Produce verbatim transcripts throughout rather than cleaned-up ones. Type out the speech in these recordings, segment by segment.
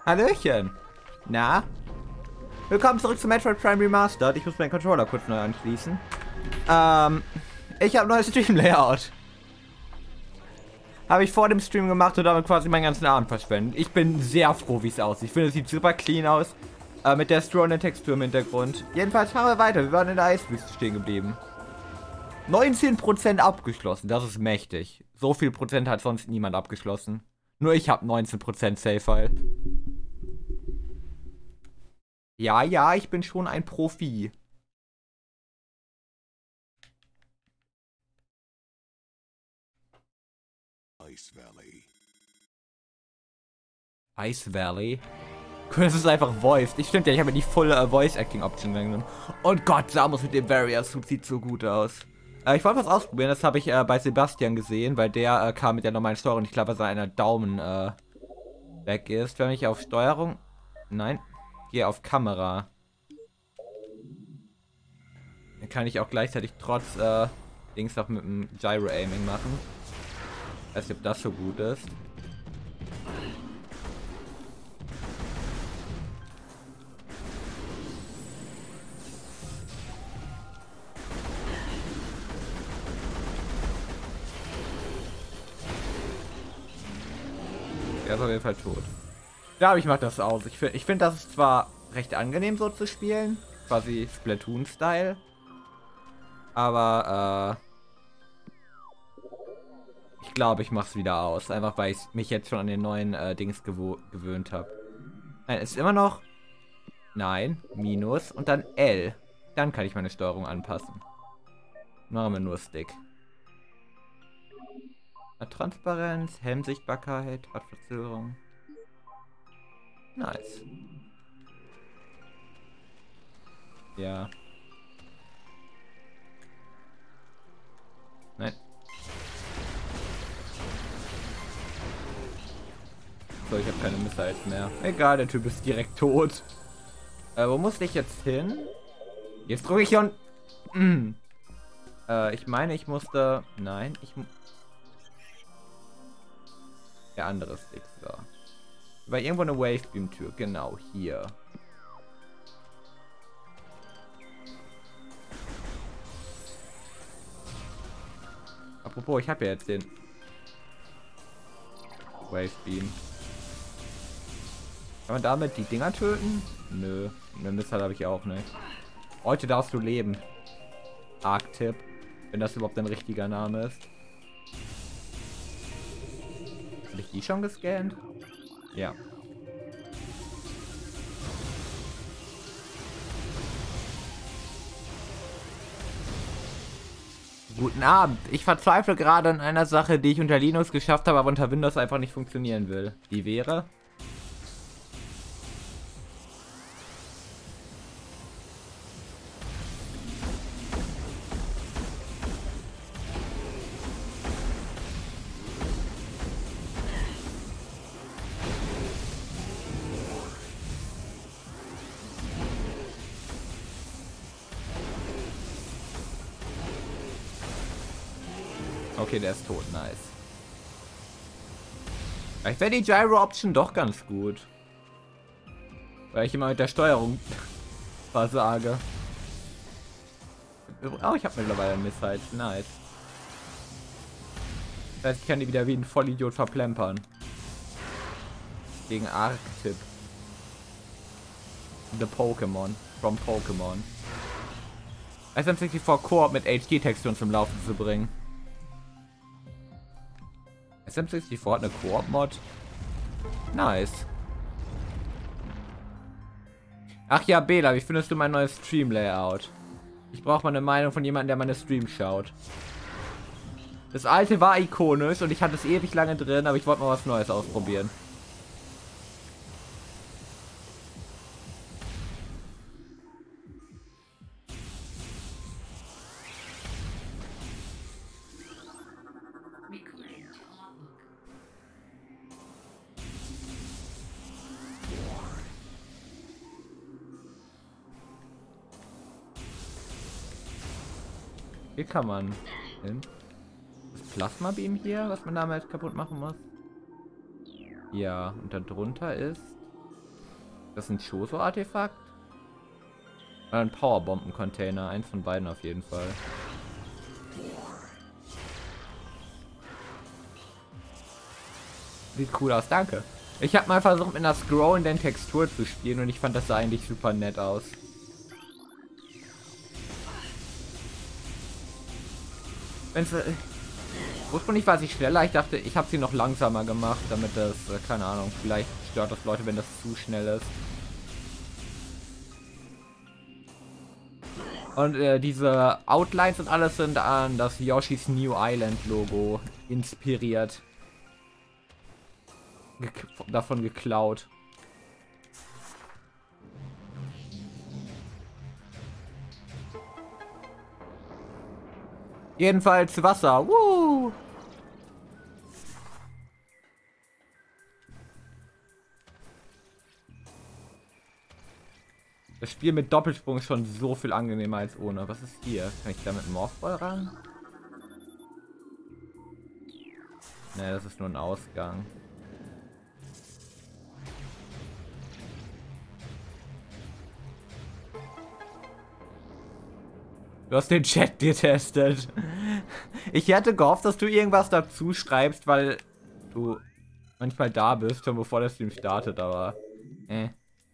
Hallöchen. Na? Willkommen zurück zu Metroid Prime Remastered. Ich muss meinen Controller kurz neu anschließen. Ähm, ich habe neues Stream-Layout. Habe ich vor dem Stream gemacht und damit quasi meinen ganzen Abend verschwendet. Ich bin sehr froh, wie es aussieht. Ich finde, es sieht super clean aus. Äh, mit der strohenden Textur im Hintergrund. Jedenfalls machen wir weiter. Wir waren in der Eiswüste stehen geblieben. neunzehn Prozent abgeschlossen. Das ist mächtig. So viel Prozent hat sonst niemand abgeschlossen. Nur ich habe neunzehn Prozent Save-File. Ja, ja, ich bin schon ein Profi. Ice Valley. Ice Valley? Das ist einfach voiced. Ich stimmt ja, ich habe ja die Full uh, Voice Acting Option genommen. Und Gott, Samus mit dem Barrier Suit sieht so gut aus. Äh, ich wollte was ausprobieren, das habe ich äh, bei Sebastian gesehen, weil der äh, kam mit der normalen Steuerung. Ich glaube, dass seiner Daumen äh, weg ist. Wenn ich auf Steuerung. Nein. Gehe auf Kamera. Dann kann ich auch gleichzeitig trotz äh, Dings noch mit dem Gyro-Aiming machen. Ich weiß nicht, ob das so gut ist. Der ist auf jeden Fall tot. Ja, aber ich mach das aus. Ich finde, ich find, das ist zwar recht angenehm so zu spielen. Quasi Splatoon-Style. Aber, äh... ich glaube, ich mach's wieder aus. Einfach, weil ich mich jetzt schon an den neuen äh, Dings gewo gewöhnt habe. Nein, ist immer noch... Nein, Minus und dann L. Dann kann ich meine Steuerung anpassen. Machen wir nur Stick. Transparenz, Helmsichtbarkeit, Radverzögerung. Nice. Ja. Nein. So, ich habe keine Missiles mehr. Egal, der Typ ist direkt tot. Äh, wo musste ich jetzt hin? Jetzt drücke ich schon. Mm. Äh, ich meine, ich musste... Nein, ich... Der andere Stick, so. War irgendwo eine Wavebeam-Tür. Genau, hier. Apropos, ich habe ja jetzt den Wavebeam. Kann man damit die Dinger töten? Nö. Eine Missile habe ich auch nicht. Heute darfst du leben. Arc-Tipp. Wenn das überhaupt ein richtiger Name ist. Habe ich die schon gescannt? Ja. Guten Abend. Ich verzweifle gerade an einer Sache, die ich unter Linux geschafft habe, aber unter Windows einfach nicht funktionieren will. Die wäre... Okay, der ist tot, nice. Vielleicht wäre die Gyro-Option doch ganz gut. Weil ich immer mit der Steuerung versage. Oh, ich habe mittlerweile Missiles, nice. Das heißt, ich kann die wieder wie ein Vollidiot verplempern. Gegen Arc-Tipp. The Pokémon. From Pokémon. S M sechsundsiebzig Koop mit H D-Texturen zum Laufen zu bringen. S M sechsundsiebzig hat eine Koop-Mod. Nice. Ach ja, Bela, wie findest du mein neues Stream-Layout? Ich brauche mal eine Meinung von jemandem, der meine Streams schaut. Das alte war ikonisch und ich hatte es ewig lange drin, aber ich wollte mal was Neues ausprobieren. Hier kann man hin. Das Plasma-Beam hier, was man damit kaputt machen muss. Ja, und darunter ist Das ist ein Choso-Artefakt? Oder ein Powerbomben-Container. Eins von beiden auf jeden Fall. Sieht cool aus, danke. Ich habe mal versucht, mit einer scrollenden Textur zu spielen und ich fand das sah eigentlich super nett aus. Wenn's, äh, ursprünglich war sie schneller, ich dachte, ich habe sie noch langsamer gemacht, damit das, äh, keine Ahnung, vielleicht stört das Leute, wenn das zu schnell ist. Und äh, diese Outlines und alles sind an das Yoshi's New Island Logo inspiriert. Ge davon geklaut. Jedenfalls Wasser. Woo! Das Spiel mit Doppelsprung ist schon so viel angenehmer als ohne. Was ist hier? Kann ich da mit Morphball ran? Ne, das ist nur ein Ausgang. Du hast den Chat getestet. Ich hätte gehofft, dass du irgendwas dazu schreibst, weil du manchmal da bist, schon bevor der Stream startet, aber äh.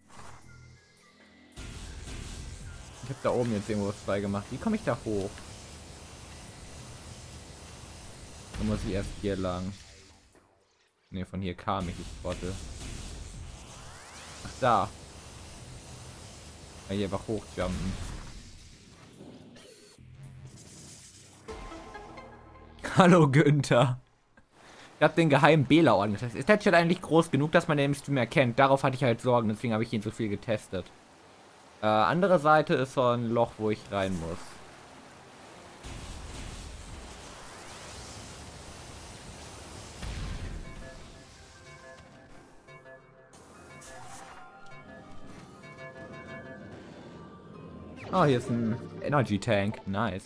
Ich hab da oben jetzt irgendwo was frei gemacht. Wie komme ich da hoch? Da muss ich erst hier lang. Ne, von hier kam ich, ich Trottel. Ach, da. Kann ich einfach hochjumpen. Hallo Günther. Ich hab den geheimen Bela-Orden getestet. Ist der Chat eigentlich groß genug, dass man den im Stream erkennt? Darauf hatte ich halt Sorgen, deswegen habe ich ihn so viel getestet. Äh, andere Seite ist so ein Loch, wo ich rein muss. Oh, hier ist ein Energy Tank. Nice.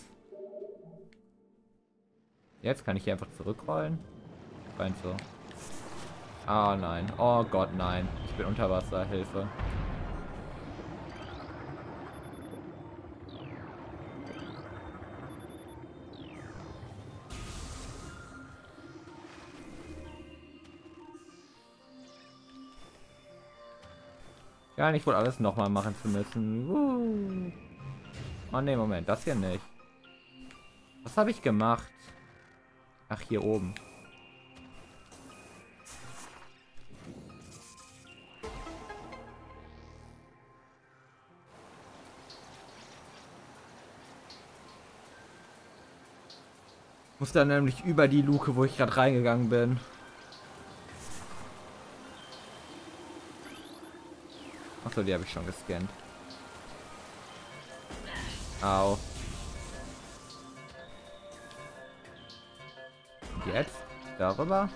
Jetzt kann ich hier einfach zurückrollen. Scheint so. Ah, nein. Oh Gott, nein. Ich bin unter Wasser. Hilfe. Ja, nicht wohl alles nochmal machen zu müssen. Uh. Oh ne, Moment. Das hier nicht. Was habe ich gemacht? Ach, hier oben. Muss dann nämlich über die Luke, wo ich gerade reingegangen bin. Achso, die habe ich schon gescannt. Au. Jetzt? Darüber?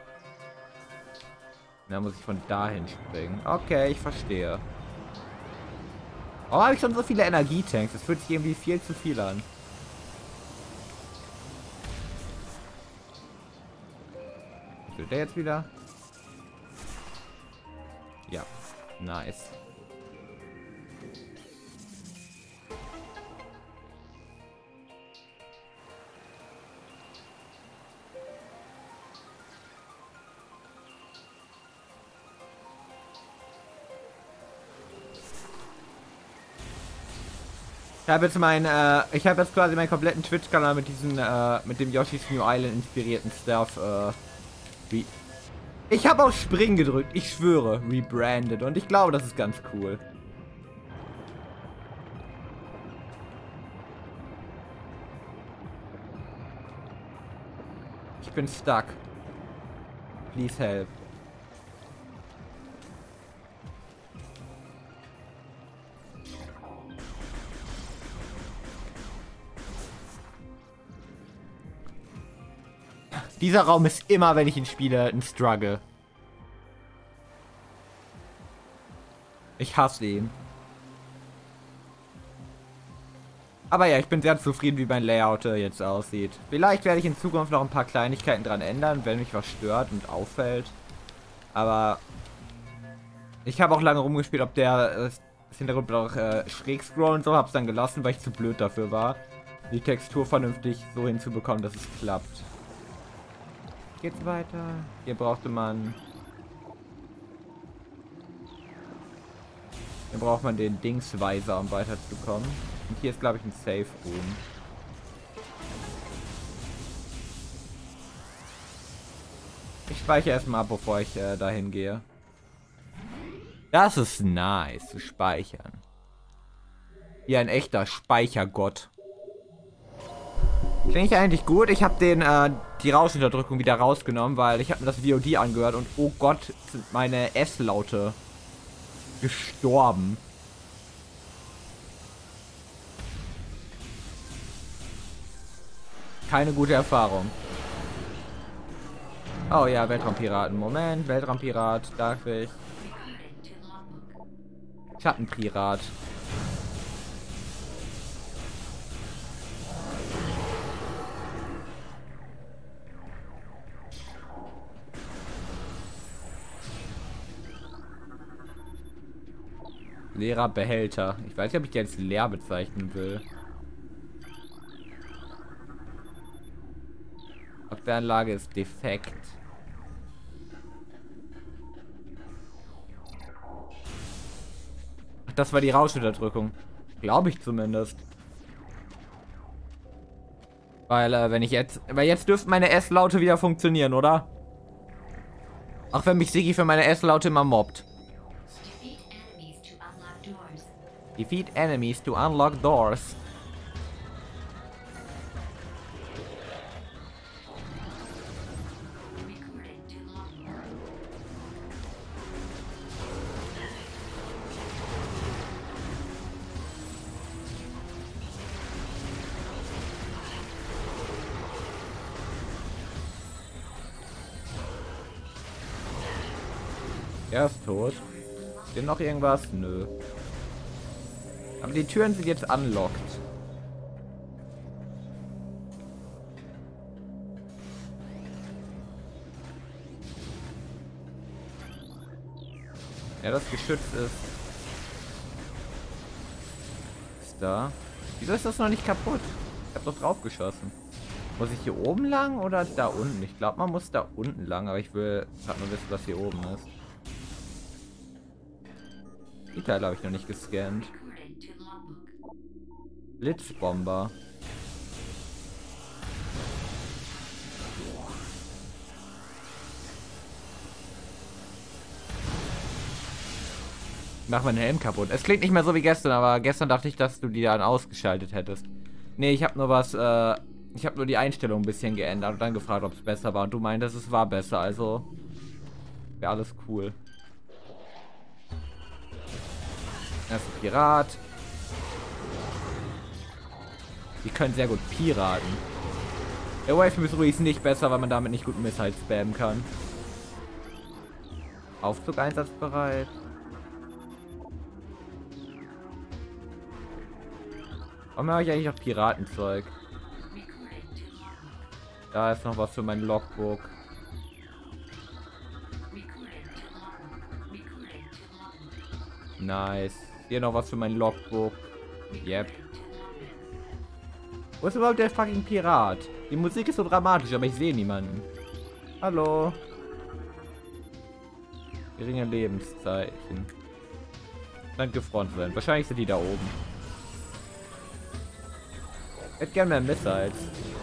Da muss ich von dahin springen. Okay, ich verstehe. Oh, habe ich schon so viele Energietanks? Das fühlt sich irgendwie viel zu viel an. Will der jetzt wieder? Ja, nice. Ich habe jetzt mein, äh, ich habe jetzt quasi meinen kompletten Twitch-Kanal mit diesen, äh, mit dem Yoshi's New Island inspirierten Stuff, äh, wie... Ich habe auf Springen gedrückt, ich schwöre, rebranded und ich glaube, das ist ganz cool. Ich bin stuck. Please help. Dieser Raum ist immer, wenn ich ihn spiele, ein Struggle. Ich hasse ihn. Aber ja, ich bin sehr zufrieden, wie mein Layout jetzt aussieht. Vielleicht werde ich in Zukunft noch ein paar Kleinigkeiten dran ändern, wenn mich was stört und auffällt. Aber Ich habe auch lange rumgespielt, ob der äh, das Hintergrund auch äh, schräg scrollen und so, hab's dann gelassen, weil ich zu blöd dafür war, die Textur vernünftig so hinzubekommen, dass es klappt. Geht's weiter? Hier brauchte man... Hier braucht man den Dingsweiser, um weiterzukommen. Und hier ist, glaube ich, ein Safe Room. Ich speichere erstmal ab, bevor ich äh, dahin gehe. Das ist nice, zu speichern. Wie ein echter Speichergott. Klinge ich eigentlich gut? Ich habe den äh, die Rauschunterdrückung wieder rausgenommen, weil ich habe mir das V O D angehört und oh Gott, sind meine S-Laute gestorben. Keine gute Erfahrung. Oh ja, Weltraumpiraten. Moment, Weltraumpirat, darf ich? Schattenpirat. Leerer Behälter. Ich weiß nicht, ob ich den jetzt leer bezeichnen will. Abwehranlage ist defekt. Ach, das war die Rauschunterdrückung. Glaube ich zumindest. Weil, äh, wenn ich jetzt... Weil jetzt dürften meine S-Laute wieder funktionieren, oder? Auch wenn mich Siggi für meine S-Laute immer mobbt. Defeat enemies to unlock doors. Er ist tot. Ist noch irgendwas? Nö. Aber die Türen sind jetzt unlocked. Ja, das Geschütz ist... Ist da. Wieso ist das noch nicht kaputt? Ich hab doch drauf geschossen. Muss ich hier oben lang oder da unten? Ich glaube, man muss da unten lang, aber ich will gerade nur wissen, was hier oben ist. Die Teile habe ich noch nicht gescannt. Blitzbomber. Ich mach meinen Helm kaputt. Es klingt nicht mehr so wie gestern, aber gestern dachte ich, dass du die dann ausgeschaltet hättest. Nee, ich habe nur was, äh, ich habe nur die Einstellung ein bisschen geändert und dann gefragt, ob es besser war. Und du meintest, es war besser, also wäre alles cool. Er ist ein Pirat. Die können sehr gut Piraten. Der Wave Missouri ist nicht besser, weil man damit nicht gut Missiles spammen kann. Aufzug einsatzbereit. Warum habe ich eigentlich noch Piratenzeug? Da ist noch was für mein Logbook. Nice. Hier noch was für mein Logbook. Yep. Wo ist überhaupt der fucking Pirat? Die Musik ist so dramatisch, aber ich sehe niemanden. Hallo. Geringe Lebenszeichen. Scheint gefroren sein. Wahrscheinlich sind die da oben. Ich hätte gerne mehr Missiles.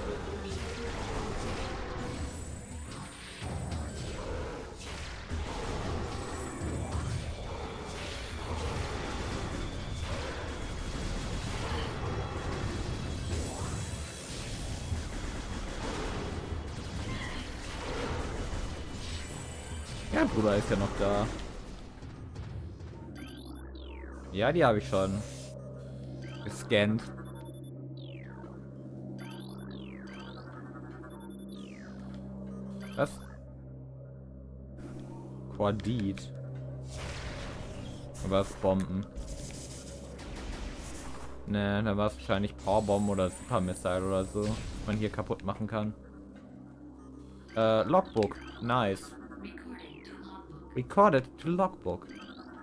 Ja, Bruder ist ja noch da. Ja, die habe ich schon gescannt. Was? Quadit. Was Bomben? Ne, da war es wahrscheinlich Powerbomb oder Super Missile oder so, was man hier kaputt machen kann. Äh, Logbook. Nice. Recorded to Logbook.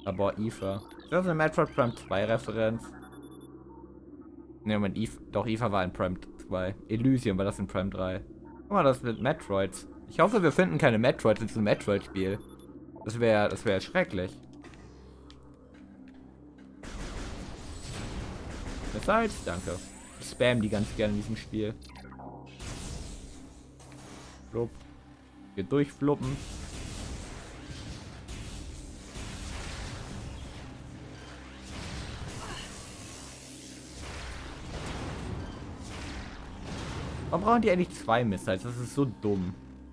Aber Eva. Das ist eine Metroid Prime zwei Referenz. Ne, Moment, Eva, doch, Eva war in Prime zwei. Elysium war das in Prime drei. Guck mal, das mit Metroids. Ich hoffe, wir finden keine Metroids in diesem Metroid-Spiel. Das wäre das wäre schrecklich. Missiles? Danke. Ich spam die ganz gerne in diesem Spiel. Flupp. Hier durchfluppen. Warum brauchen die eigentlich zwei Missiles? Das ist so dumm.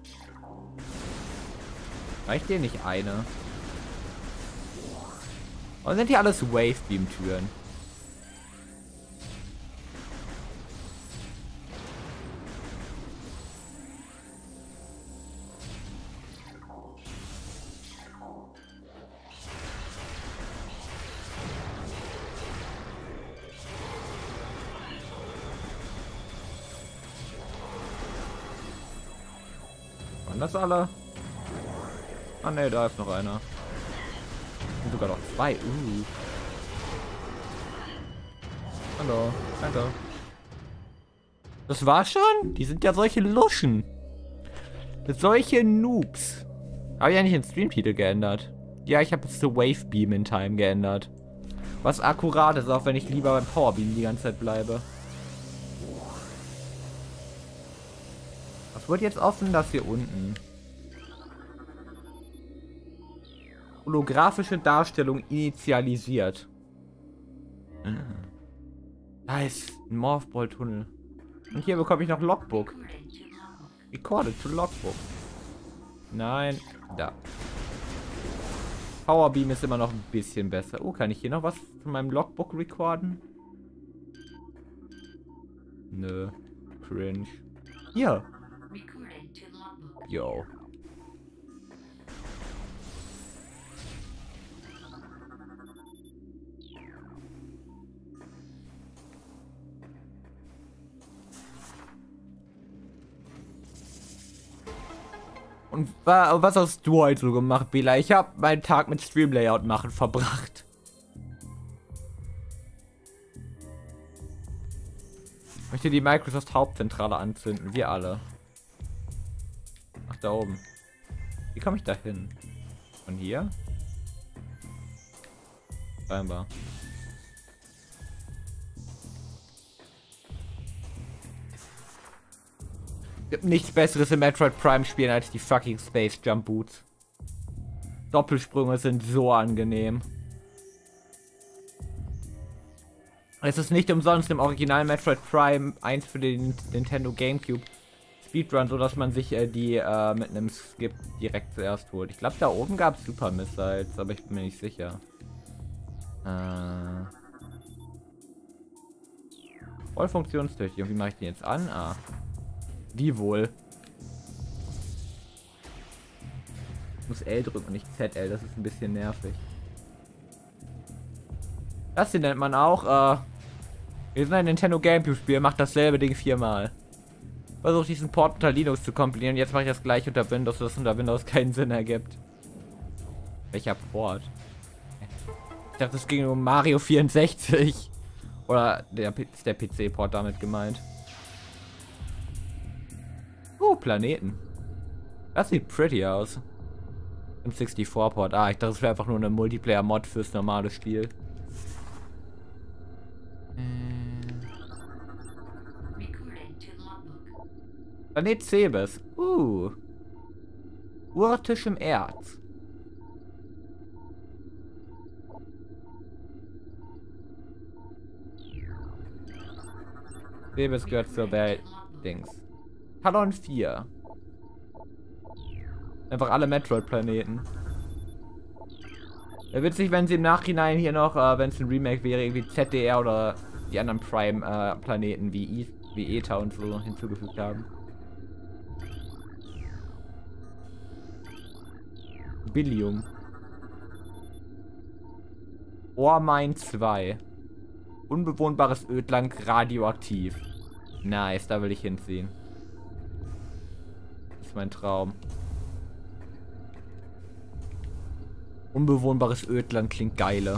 Reicht dir nicht eine? Und sind hier alles Wave Beam Türen? Waren das alle? Ah ne, da ist noch einer. Und sogar noch zwei. Uh. Hallo, danke. Das war schon? Die sind ja solche Luschen. Solche Noobs. Habe ich ja nicht den Streamtitel geändert. Ja, ich habe es zu Wave Beam in Time geändert. Was akkurat ist, auch wenn ich lieber beim Power Beam die ganze Zeit bleibe. Was wird jetzt offen? Das hier unten. Holographische Darstellung initialisiert. Da ist ein Morphball-Tunnel. Und hier bekomme ich noch Logbook. Recorded to Logbook. Nein, da. Powerbeam ist immer noch ein bisschen besser. Oh, kann ich hier noch was von meinem Logbook recorden? Nö. Cringe. Hier. Yo. Und wa was hast du heute so gemacht, Bela? Ich habe meinen Tag mit Stream-Layout machen verbracht. Ich möchte die Microsoft Hauptzentrale anzünden, wir alle. Ach, da oben. Wie komme ich da hin? Von hier? Scheinbar. Gibt nichts Besseres im Metroid Prime spielen als die fucking Space Jump Boots. Doppelsprünge sind so angenehm. Es ist nicht umsonst im Original Metroid Prime eins für den Nintendo GameCube Speedrun, so dass man sich äh, die äh, mit einem Skip direkt zuerst holt. Ich glaube, da oben gab es Super Missiles, aber ich bin mir nicht sicher. Äh... Voll funktionstüchtig. Und wie mache ich den jetzt an? Ah. Wie wohl? Ich muss L drücken und nicht Z L, das ist ein bisschen nervig. Das hier nennt man auch, äh... wir sind ein Nintendo GameCube-Spiel, macht dasselbe Ding viermal. Versucht diesen Port unter Linux zu kompilieren, jetzt mache ich das gleich unter Windows, dass unter Windows keinen Sinn ergibt. Welcher Port? Ich dachte, es ging um Mario vierundsechzig. Oder der, ist der P C-Port damit gemeint? Oh, Planeten. Das sieht pretty aus. Im sechsundvierzig-Port. Ah, ich dachte, es wäre einfach nur eine Multiplayer-Mod fürs normale Spiel. Planet Cebes. Uh. Urtischem Erz. Cebes gehört zur Welt. Dings. Talon vier. Einfach alle Metroid-Planeten. Wäre witzig, wenn sie im Nachhinein hier noch, äh, wenn es ein Remake wäre, irgendwie Z D R oder die anderen Prime-Planeten äh, wie, I wie Eta und so hinzugefügt haben. Billium. Ohrmine zwei. Unbewohnbares Ödland radioaktiv. Nice, da will ich hinziehen. Das ist mein Traum. Unbewohnbares Ödland klingt geiler.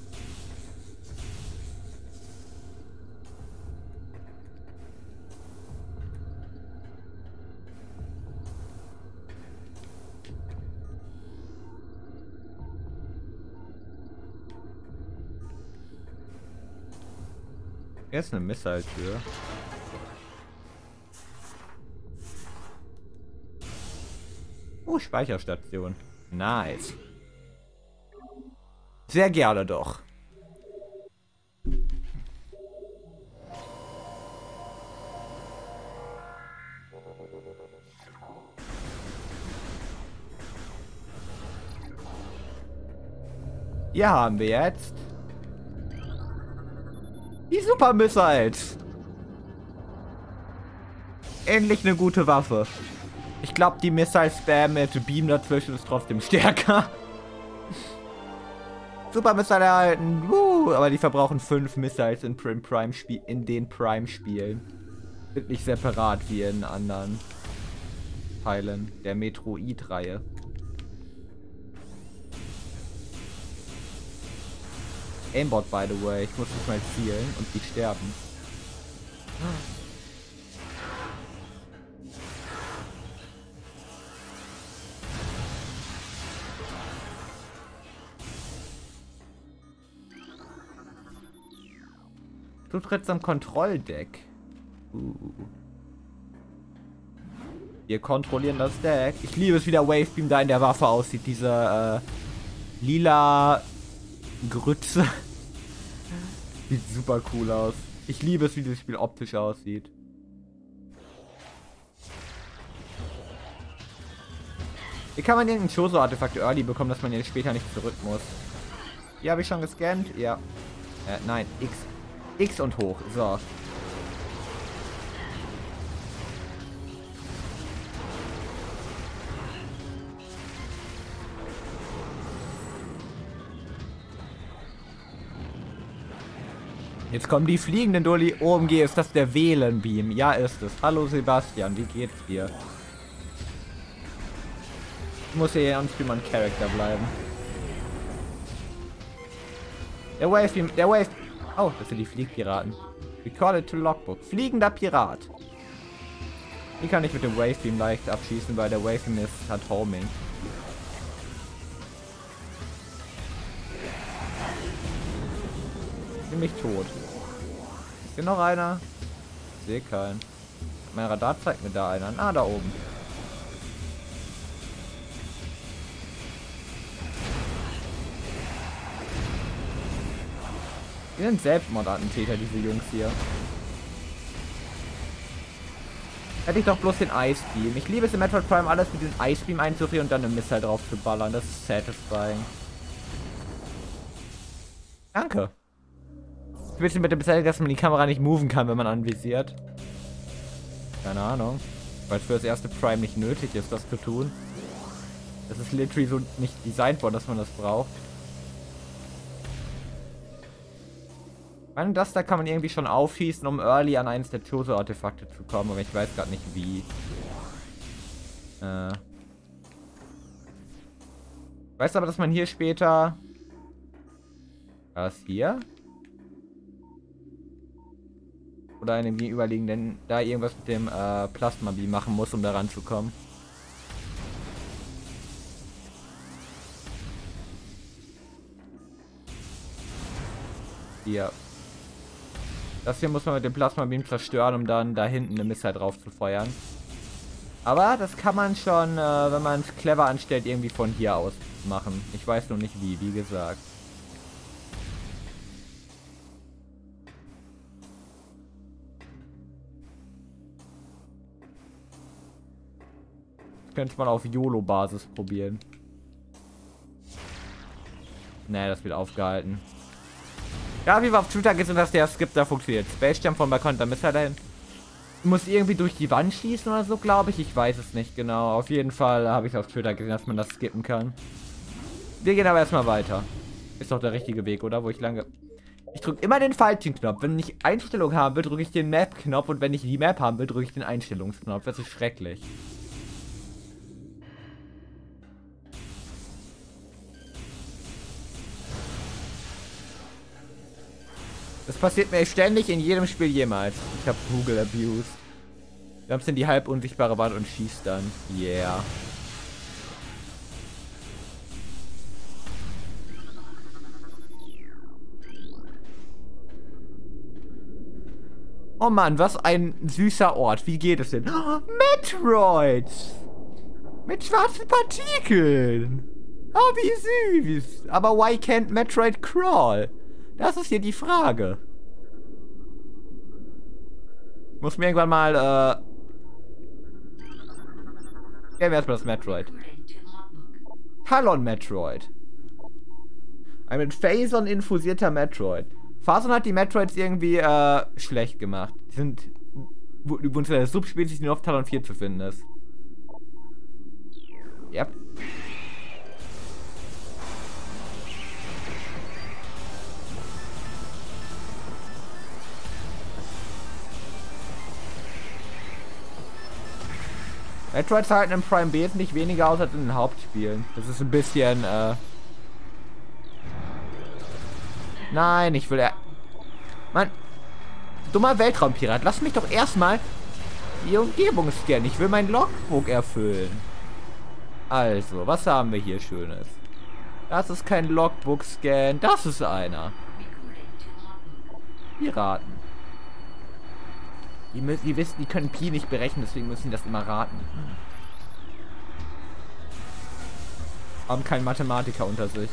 Hier ist eine Missile-Tür. Oh, Speicherstation. Nice. Sehr gerne doch. Hier haben wir jetzt die Super Missiles. Endlich eine gute Waffe. Ich glaube, die Missile-Spam mit Beam dazwischen ist trotzdem stärker. Super Missile erhalten. Uh, aber die verbrauchen fünf Missiles in, Prime -Spiel in den Prime-Spielen. Sind nicht separat wie in anderen Teilen der Metroid-Reihe. Aimbot, by the way. Ich muss nicht mal zielen und die sterben. Du trittst am Kontrolldeck. Uh. Wir kontrollieren das Deck. Ich liebe es, wie der Wavebeam da in der Waffe aussieht. Diese äh, lila Grütze. Sieht super cool aus. Ich liebe es, wie das Spiel optisch aussieht. Hier kann man irgendein Chozo-Artefakt early bekommen, dass man jetzt später nicht zurück muss. Hier habe ich schon gescannt. Ja. Äh, nein, X. X und hoch. So. Jetzt kommen die fliegenden Dulli. O M G, ist das der Wählenbeam? Ja, ist es. Hallo Sebastian, wie geht's dir? Ich muss hier ernst wie mein Charakter bleiben. Der Wavebeam, der Wave... Oh, das sind die Fliegpiraten. Recorded to Logbook. Fliegender Pirat. Die kann ich mit dem Wavebeam leicht abschießen, weil der Wavebeam ist, hat Homing. Ziemlich tot. Ist hier noch einer? Ich sehe keinen. Mein Radar zeigt mir da einen. Ah, da oben. Die sind Selbstmordattentäter, diese Jungs hier. Hätte ich doch bloß den Ice Beam. Ich liebe es in Metroid Prime, alles mit dem Ice Beam einzufrieren und dann eine Missile drauf zu ballern. Das ist satisfying. Danke. Ein bisschen mit dem Missile, dass man die Kamera nicht moven kann, wenn man anvisiert. Keine Ahnung. Weil es für das erste Prime nicht nötig ist, das zu tun. Das ist literally so nicht designt worden, dass man das braucht. Ich meine, das da kann man irgendwie schon aufschießen, um early an eines der Chozo-Artefakte zu kommen, aber ich weiß gerade nicht wie. Äh. Ich weiß aber, dass man hier später... Was hier? Oder in dem gegenüberliegenden, da irgendwas mit dem äh, Plasma-Beam machen muss, um da ranzukommen. Hier. Das hier muss man mit dem Plasma-Beam zerstören, um dann da hinten eine Missile drauf zu feuern. Aber das kann man schon, äh, wenn man es clever anstellt, irgendwie von hier aus machen. Ich weiß nur nicht wie, wie gesagt. Das könnte man auf YOLO-Basis probieren. Nee, das wird aufgehalten. Ja, wie wir auf Twitter gesehen, dass der Skip da funktioniert. Space Jump von Balkon, da müsste er dahin. Muss irgendwie durch die Wand schießen oder so, glaube ich. Ich weiß es nicht genau. Auf jeden Fall habe ich auf Twitter gesehen, dass man das skippen kann. Wir gehen aber erstmal weiter. Ist doch der richtige Weg, oder? Wo ich lange... Ich drücke immer den falschen Knopf. Wenn ich Einstellung haben will, drücke ich den Map-Knopf. Und wenn ich die Map haben will, drücke ich den Einstellungsknopf. Das ist schrecklich. Das passiert mir ständig in jedem Spiel jemals. Ich habe Google Abuse. Jumps in die halb unsichtbare Wand und schießt dann. Yeah. Oh Mann, was ein süßer Ort. Wie geht es denn? Oh, Metroids! Mit schwarzen Partikeln! Oh, wie süß! Aber why can't Metroid crawl? Das ist hier die Frage. Ich muss mir irgendwann mal, äh... ja, erstmal das Metroid. Talon Metroid. Ein mit Phasern infusierter Metroid. Phasern hat die Metroids irgendwie, äh, schlecht gemacht. Die sind... übrigens eine Subspezies, die nur auf Talon vier zu finden ist. Yep. Metroids halten im Prime wesentlich weniger aus als in den Hauptspielen. Das ist ein bisschen, äh... Nein, ich will er... Mann, dummer Weltraumpirat, lass mich doch erstmal die Umgebung scannen. Ich will mein Logbook erfüllen. Also, was haben wir hier Schönes? Das ist kein Logbook-Scan, das ist einer. Piraten. Die, müssen, die wissen, die können Pi nicht berechnen, deswegen müssen die das immer raten. Hm. Haben keinen Mathematiker unter sich.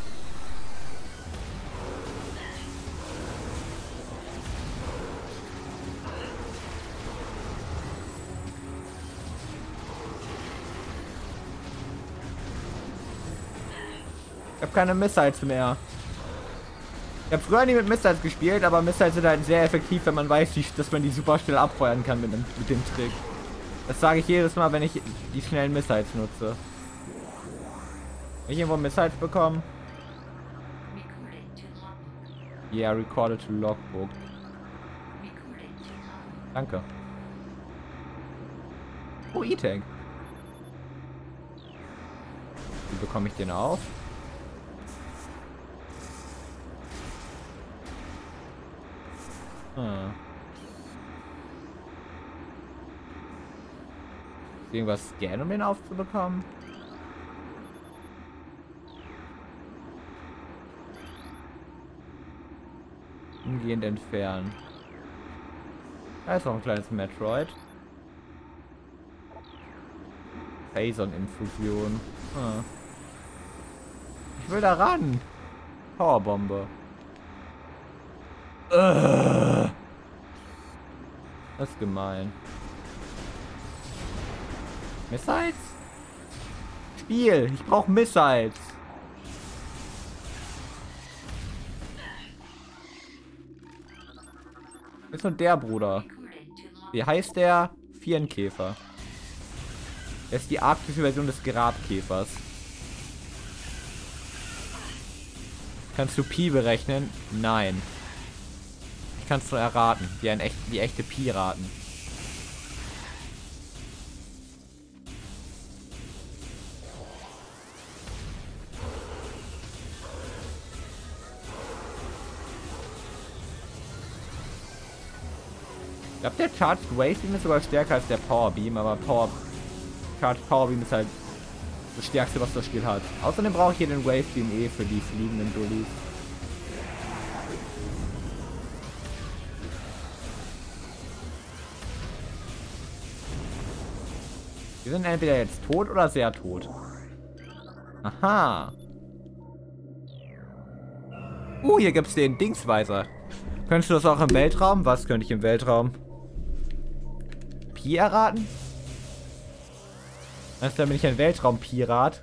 Ich habe keine Missiles mehr. Ich habe früher nie mit Missiles gespielt, aber Missiles sind halt sehr effektiv, wenn man weiß, dass man die super schnell abfeuern kann mit dem, mit dem Trick. Das sage ich jedes Mal, wenn ich die schnellen Missiles nutze. Wenn ich irgendwo Missiles bekomme? Yeah, recorded to Logbook. Danke. Oh, E-Tank. Wie bekomme ich den auf? Hm. Irgendwas scannen, um den aufzubekommen? Umgehend entfernen. Da ist noch ein kleines Metroid. Phason-Infusion. Hm. Ich will da ran. Powerbombe. Uh. Das ist gemein. Missiles? Spiel, ich brauche Missiles. Ist nur der Bruder. Wie heißt der? Vierenkäfer. Er ist die arktische Version des Grabkäfers. Kannst du Pi berechnen? Nein. Ich kann es nur erraten. Wie ein echt, wie echte Piraten. Ich glaube, der Charged Wave Beam ist sogar stärker als der Power Beam, aber Power Charged Power Beam ist halt das stärkste, was das Spiel hat. Außerdem brauche ich hier den Wave Beam eh für die fliegenden Dullis. Die sind entweder jetzt tot oder sehr tot. Aha. Uh, hier gibt es den Dingsweiser. Könntest du das auch im Weltraum? Was könnte ich im Weltraum? Pi erraten? Also, dann bin ich ein Weltraumpirat.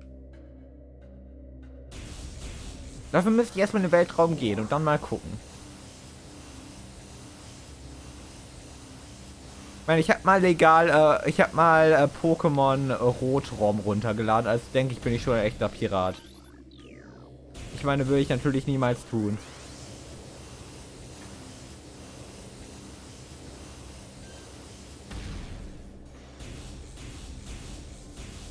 Dafür müsste ich erstmal in den Weltraum gehen und dann mal gucken. Ich meine, ich habe mal legal, äh, ich habe mal äh, Pokémon äh, Rot-ROM runtergeladen, also denke ich, bin ich schon ein echter Pirat. Ich meine, würde ich natürlich niemals tun.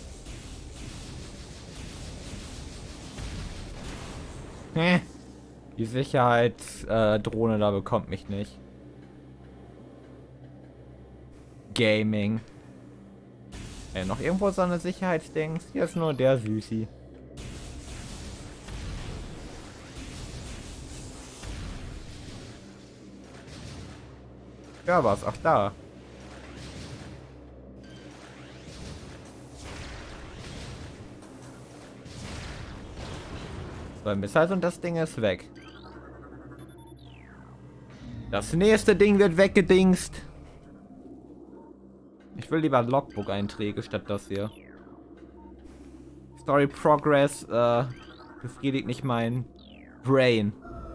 Hä? Die Sicherheitsdrohne äh, Drohne da bekommt mich nicht. Gaming. Ey, noch irgendwo so eine Sicherheitsdings? Hier ist nur der Süßi. Ja, was? Ach, da. So, ein Missile und das Ding ist weg. Das nächste Ding wird weggedingst. Ich will lieber Logbook-Einträge statt das hier. Story Progress äh, befriedigt nicht mein Brain.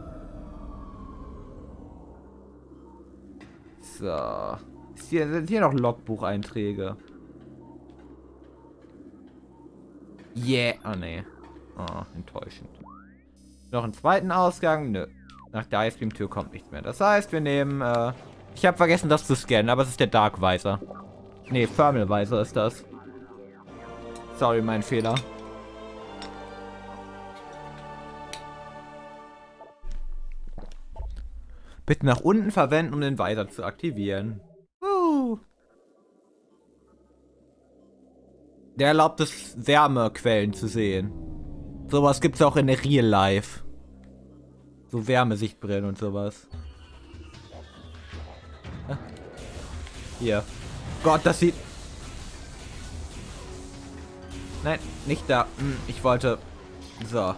So. Ist hier, sind hier noch Logbucheinträge? Yeah. Oh ne. Oh, enttäuschend. Noch einen zweiten Ausgang? Nö. Nach der Eiscream-Tür kommt nichts mehr. Das heißt, wir nehmen, äh... ich habe vergessen, das zu scannen, aber es ist der Dark Visor. Ne, Thermal Visor ist das. Sorry, mein Fehler. Bitte nach unten verwenden, um den Visor zu aktivieren. Uh. Der erlaubt es, Wärmequellen zu sehen. Sowas gibt's auch in der Real Life. So Wärmesichtbrillen und sowas. Hier. Gott, das sieht... Nein, nicht da. Ich wollte... So.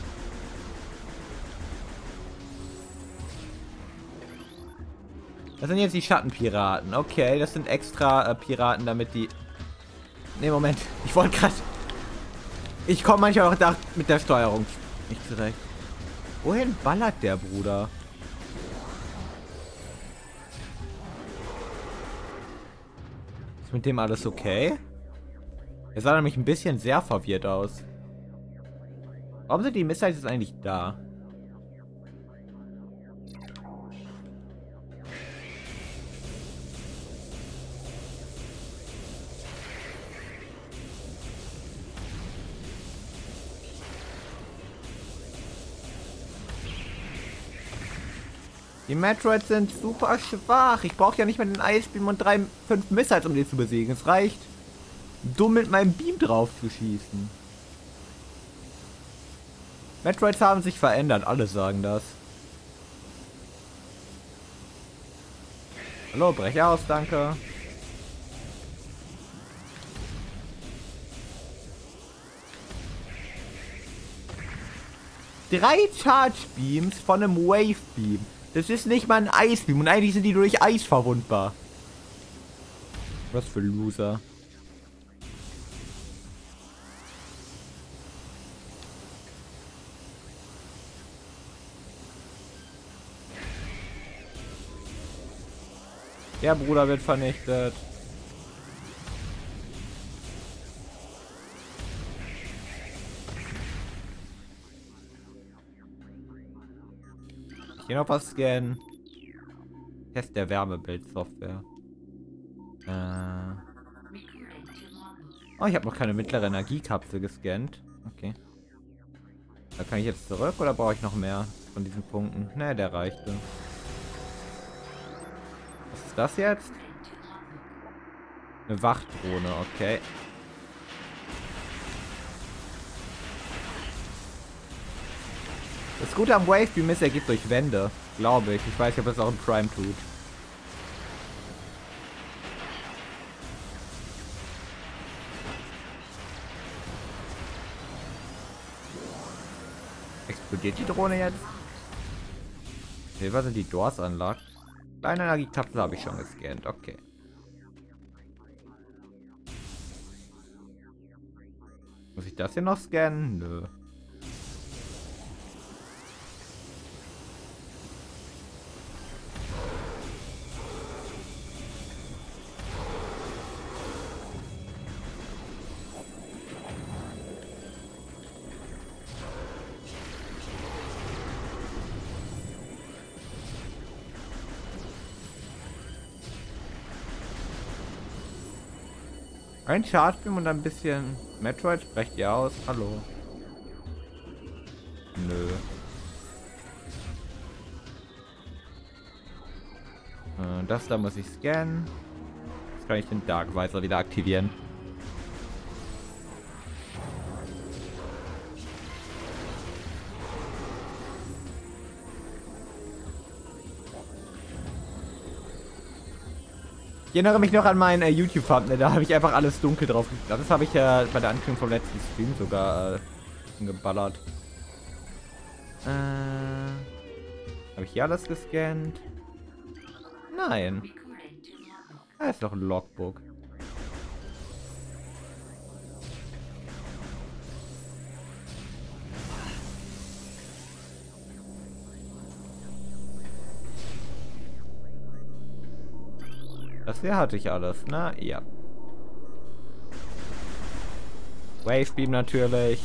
Das sind jetzt die Schattenpiraten. Okay, das sind extra äh, Piraten, damit die... Ne, Moment. Ich wollte gerade... Ich komme manchmal auch da mit der Steuerung nicht zurecht. Wohin ballert der Bruder? Ist mit dem alles okay? Er sah nämlich ein bisschen sehr verwirrt aus. Warum sind die Missiles jetzt eigentlich da? Die Metroids sind super schwach. Ich brauche ja nicht mehr den Eisbeam und drei, fünf Missiles, um die zu besiegen. Es reicht, dumm mit meinem Beam drauf zu schießen. Metroids haben sich verändert. Alle sagen das. Hallo, brech aus, danke. Drei Charge Beams von einem Wave Beam. Das ist nicht mal ein Eisbeam und eigentlich sind die durch Eis verwundbar. Was für Loser. Der Bruder wird vernichtet. Hier noch was scannen. Test der Wärmebildsoftware. Äh. Oh, ich habe noch keine mittlere Energiekapsel gescannt. Okay. Da kann ich jetzt zurück oder brauche ich noch mehr von diesen Punkten? Ne, der reichte. Was ist das jetzt? Eine Wachdrohne, okay. Das Gute am Wave Beam ist, er geht durch Wände. Glaube ich. Ich weiß nicht, ob das auch in Prime tut. Explodiert die Drohne jetzt? Silber sind die Doors unlocked. Kleine Energiekapsel habe ich schon gescannt. Okay. Muss ich das hier noch scannen? Nö. Ein Chargebeam und ein bisschen Metroid, sprecht ihr aus? Hallo. Nö. Äh, das da muss ich scannen. Jetzt kann ich den Dark Visor wieder aktivieren. Ich erinnere mich noch an meinen äh, YouTube-Thumbnail, da habe ich einfach alles dunkel drauf geklacht. Das habe ich ja äh, bei der Ankündigung vom letzten Stream sogar äh, geballert. Äh, habe ich hier alles gescannt? Nein. Da ist doch ein Logbook. Das hier hatte ich alles, na ja. Wavebeam natürlich.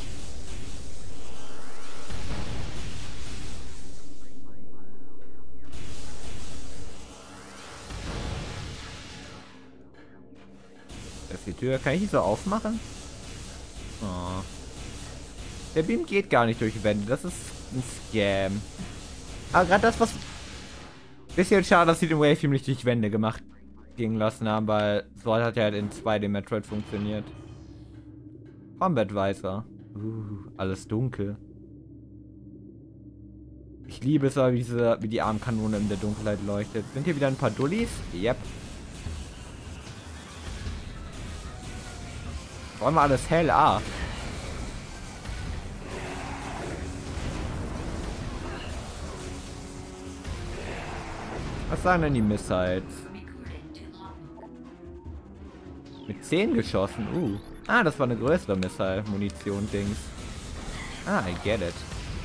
Das ist die Tür. Kann ich die so aufmachen? Oh. Der Beam geht gar nicht durch Wände. Das ist ein Scam. Aber gerade das, was... Bisschen schade, dass sie den Wavebeam nicht durch Wände gemacht gehen lassen haben, weil so hat ja halt in zwei D Metroid funktioniert. Combat Visor. Uh, alles dunkel. Ich liebe es aber, wie, diese, wie die Armkanone in der Dunkelheit leuchtet. Sind hier wieder ein paar Dullis? Yep. Wollen wir alles hell? Ah. Was sagen denn die Missiles? Mit zehn geschossen? Uh. Ah, das war eine größere Missile-Munition-Dings. Ah, I get it.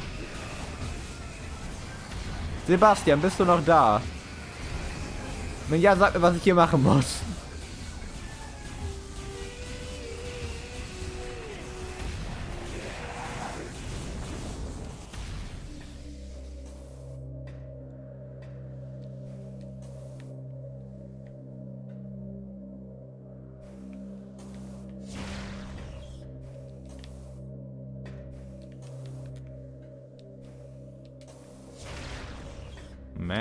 Sebastian, bist du noch da? Wenn ja, sag mir, was ich hier machen muss. Meh.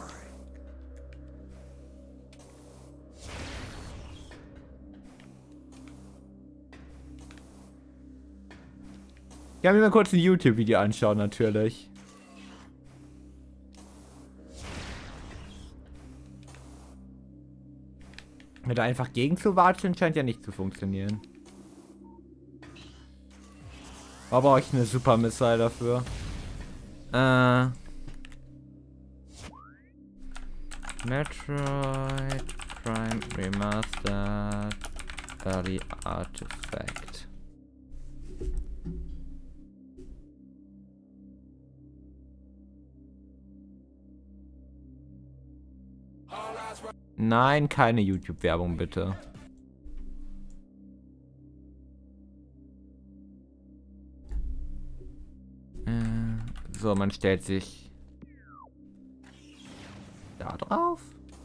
Ich kann mir mal kurz ein YouTube-Video anschauen, natürlich. Mit einfach gegen zu watscheln scheint ja nicht zu funktionieren. Aber brauche ich eine Super Missile dafür. Äh. Metroid Prime Remastered Early Artifact. Nein, keine YouTube-Werbung, bitte. Äh, so, man stellt sich da drauf.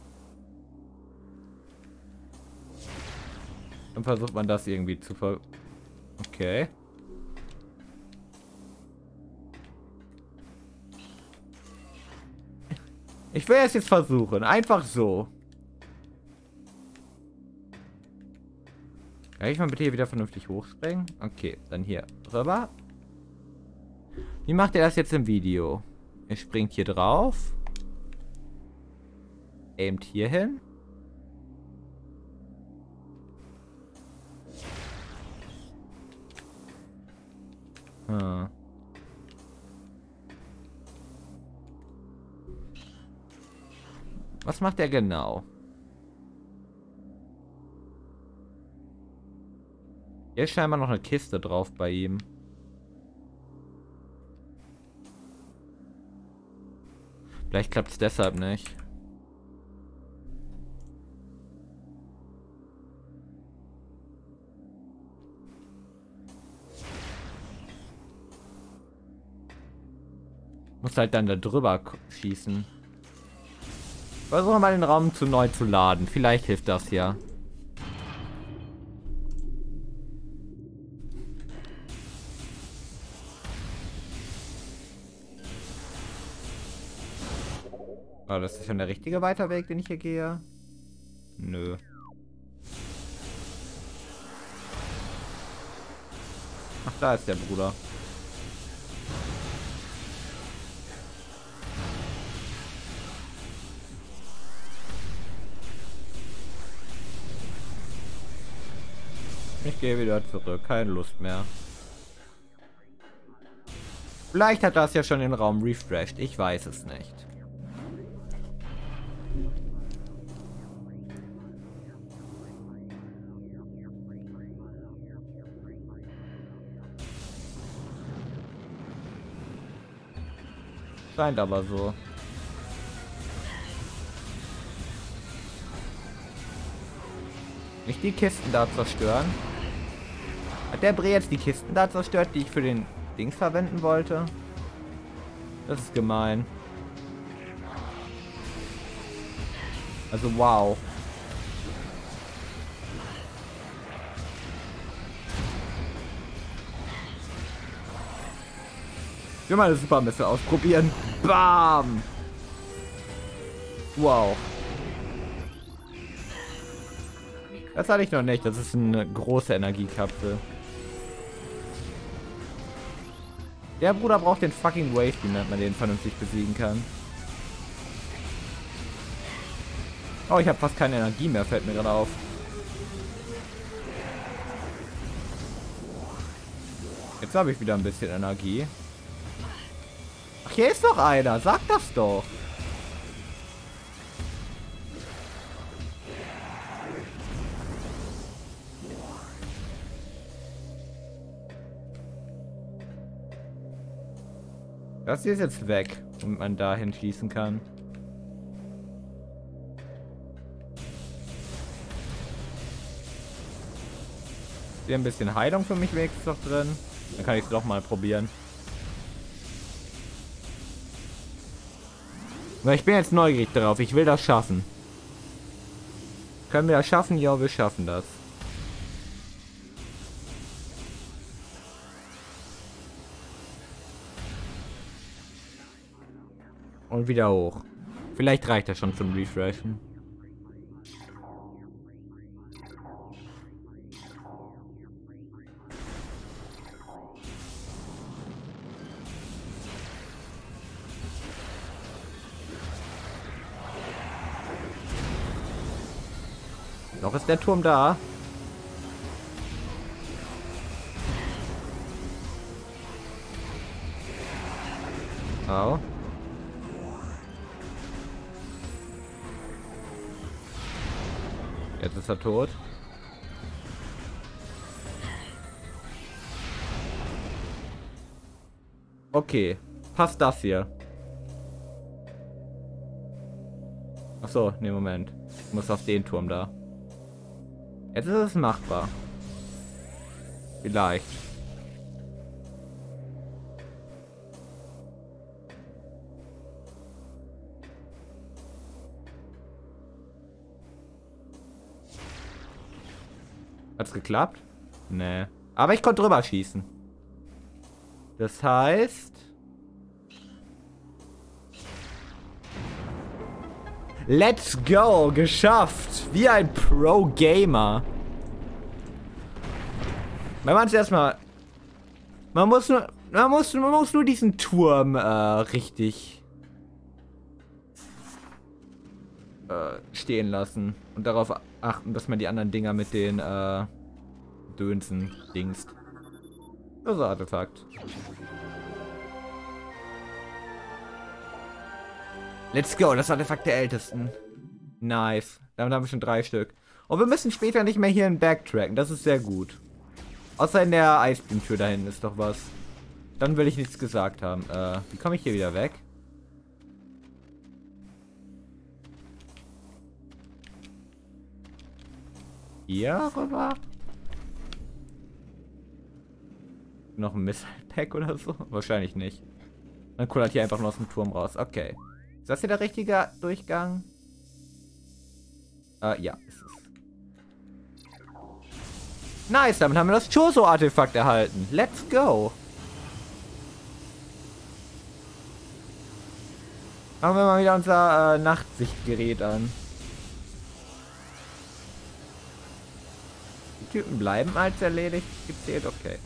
Dann versucht man das irgendwie zu ver... Okay. Ich will es jetzt versuchen. Einfach so. Kann ich mal bitte hier wieder vernünftig hochspringen? Okay, dann hier rüber. Wie macht ihr das jetzt im Video? Ihr springt hier drauf. Aimt hier hin. Hm. Was macht er genau? Hier ist scheinbar noch eine Kiste drauf bei ihm. Vielleicht klappt es deshalb nicht. Muss halt dann da drüber schießen. Versuchen wir mal den Raum zu neu zu laden. Vielleicht hilft das ja. Oh, das ist schon der richtige Weiterweg, den ich hier gehe? Nö. Ach, da ist der Bruder. Ich gehe wieder zurück, keine Lust mehr. Vielleicht hat das ja schon den Raum refreshed, ich weiß es nicht. Scheint aber so. Nicht die Kisten da zerstören. Hat der Bre jetzt die Kisten da zerstört, die ich für den Dings verwenden wollte? Das ist gemein. Also wow. Ich will mal eine Supermesse ausprobieren. Bam! Wow. Das hatte ich noch nicht. Das ist eine große Energiekapsel. Der Bruder braucht den fucking Wave Beam, damit man den vernünftig besiegen kann. Oh, ich habe fast keine Energie mehr, fällt mir gerade auf. Jetzt habe ich wieder ein bisschen Energie. Ach, hier ist doch einer. Sag das doch. Das hier ist jetzt weg, damit man dahin schießen kann. Hier ein bisschen Heilung für mich wenigstens noch drin. Dann kann ich es doch mal probieren. Na, ich bin jetzt neugierig darauf. Ich will das schaffen. Können wir das schaffen? Ja, wir schaffen das. Und wieder hoch. Vielleicht reicht das schon zum Refreshen. Noch ist der Turm da. Au. Jetzt ist er tot. Okay. Passt das hier? Ach so, ne, Moment. Ich muss auf den Turm da. Jetzt ist es machbar. Vielleicht. Hat's geklappt? Nee. Aber ich konnte drüber schießen. Das heißt... Let's go! Geschafft! Wie ein Pro-Gamer. Wenn man es erstmal... Man muss nur... Man muss, man muss nur diesen Turm äh, richtig... Äh, stehen lassen. Und darauf achten, dass man die anderen Dinger mit den äh, Dönsen dingst. Das ist ein Artefakt. Let's go, das Artefakt der Ältesten. Nice. Damit haben wir schon drei Stück. Und wir müssen später nicht mehr hier in Backtracken. Das ist sehr gut. Außer in der Eisbeamtür da hinten ist doch was. Dann will ich nichts gesagt haben. Äh, wie komme ich hier wieder weg? Hier rüber? Noch ein Missile-Pack oder so? Wahrscheinlich nicht. Dann kullert hier einfach nur aus dem Turm raus. Okay. Ist das hier der richtige Durchgang? Äh, ja, ist es. Nice, damit haben wir das Chozo-Artefakt erhalten. Let's go. Machen wir mal wieder unser äh, Nachtsichtgerät an. Die Typen bleiben als erledigt gezählt, okay.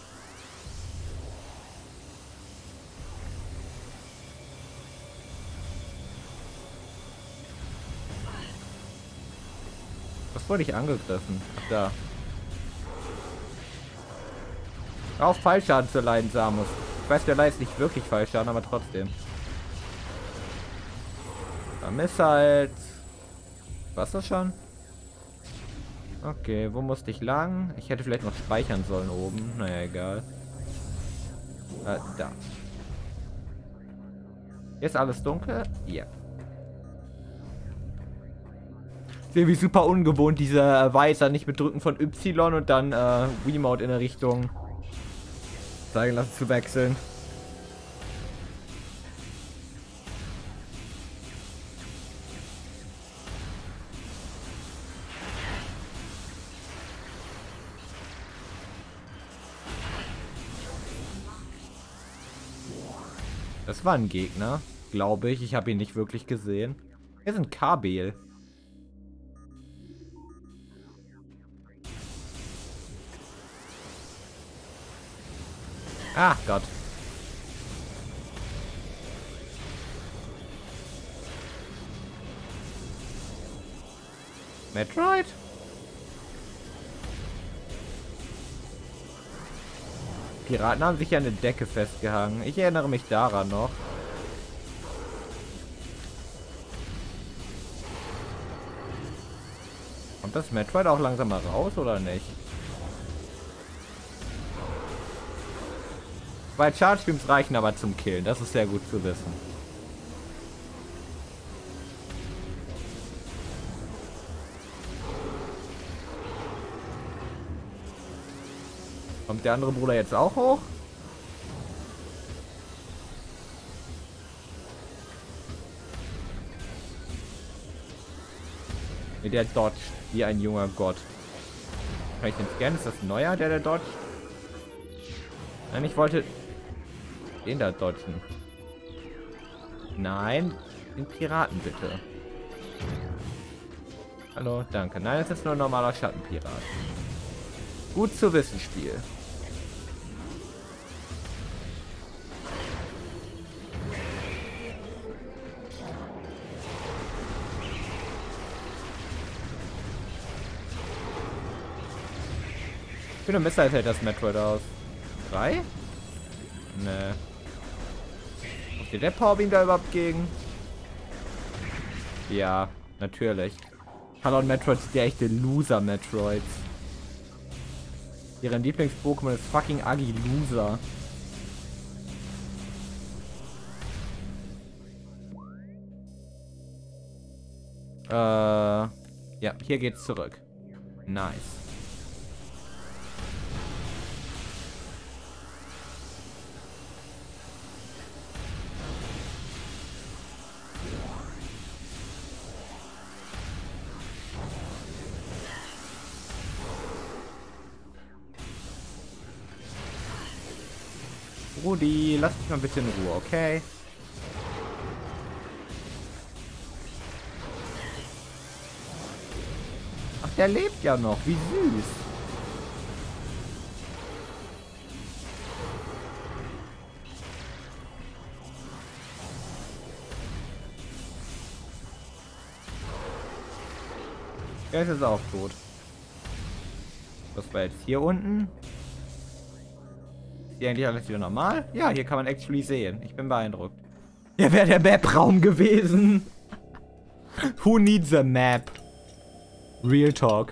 Was wurde ich angegriffen? Ach, da. Auf Fallschaden zu leiden, Samus. Ich weiß, der leidet nicht wirklich Fallschaden, aber trotzdem. Vermiss halt. Was das schon? Okay, wo musste ich lang? Ich hätte vielleicht noch speichern sollen oben. Naja, egal. Äh, da. Hier ist alles dunkel? Ja. Wie super ungewohnt, dieser Weiser nicht mit Drücken von Y und dann äh, Wiimote in der Richtung zeigen lassen zu wechseln. Das war ein Gegner, glaube ich. Ich habe ihn nicht wirklich gesehen. Hier sind Kabel. Ach Gott. Metroid? Piraten haben sich an der Decke festgehangen. Ich erinnere mich daran noch. Kommt das Metroid auch langsam mal raus oder nicht? Zwei Charge Beams reichen aber zum Killen. Das ist sehr gut zu wissen. Kommt der andere Bruder jetzt auch hoch? Nee, der dodgt wie ein junger Gott. Kann ich den scannen? Ist das ein neuer, der der dodgt? Nein, ich wollte den da dodgen. Nein, den Piraten bitte. Hallo, danke. Nein, das ist nur ein normaler Schattenpirat. Gut zu wissen, Spiel. Wie viele Missiles hält das Metroid aus? Drei? Nee. Steht der Powerbeam da überhaupt gegen? Ja, natürlich. Hallo und Metroid sind ja echte Loser-Metroids. Deren Lieblings-Pokémon ist fucking Agi-Loser. Äh, ja, hier geht's zurück. Nice. Rudi, lass mich mal ein bisschen in Ruhe, okay? Ach, der lebt ja noch, wie süß. Der ist jetzt auch tot. Was war jetzt hier unten? Ist hier eigentlich alles wieder normal? Ja, hier kann man actually sehen. Ich bin beeindruckt. Ja, wäre der Map-Raum gewesen. Who needs a map? Real talk.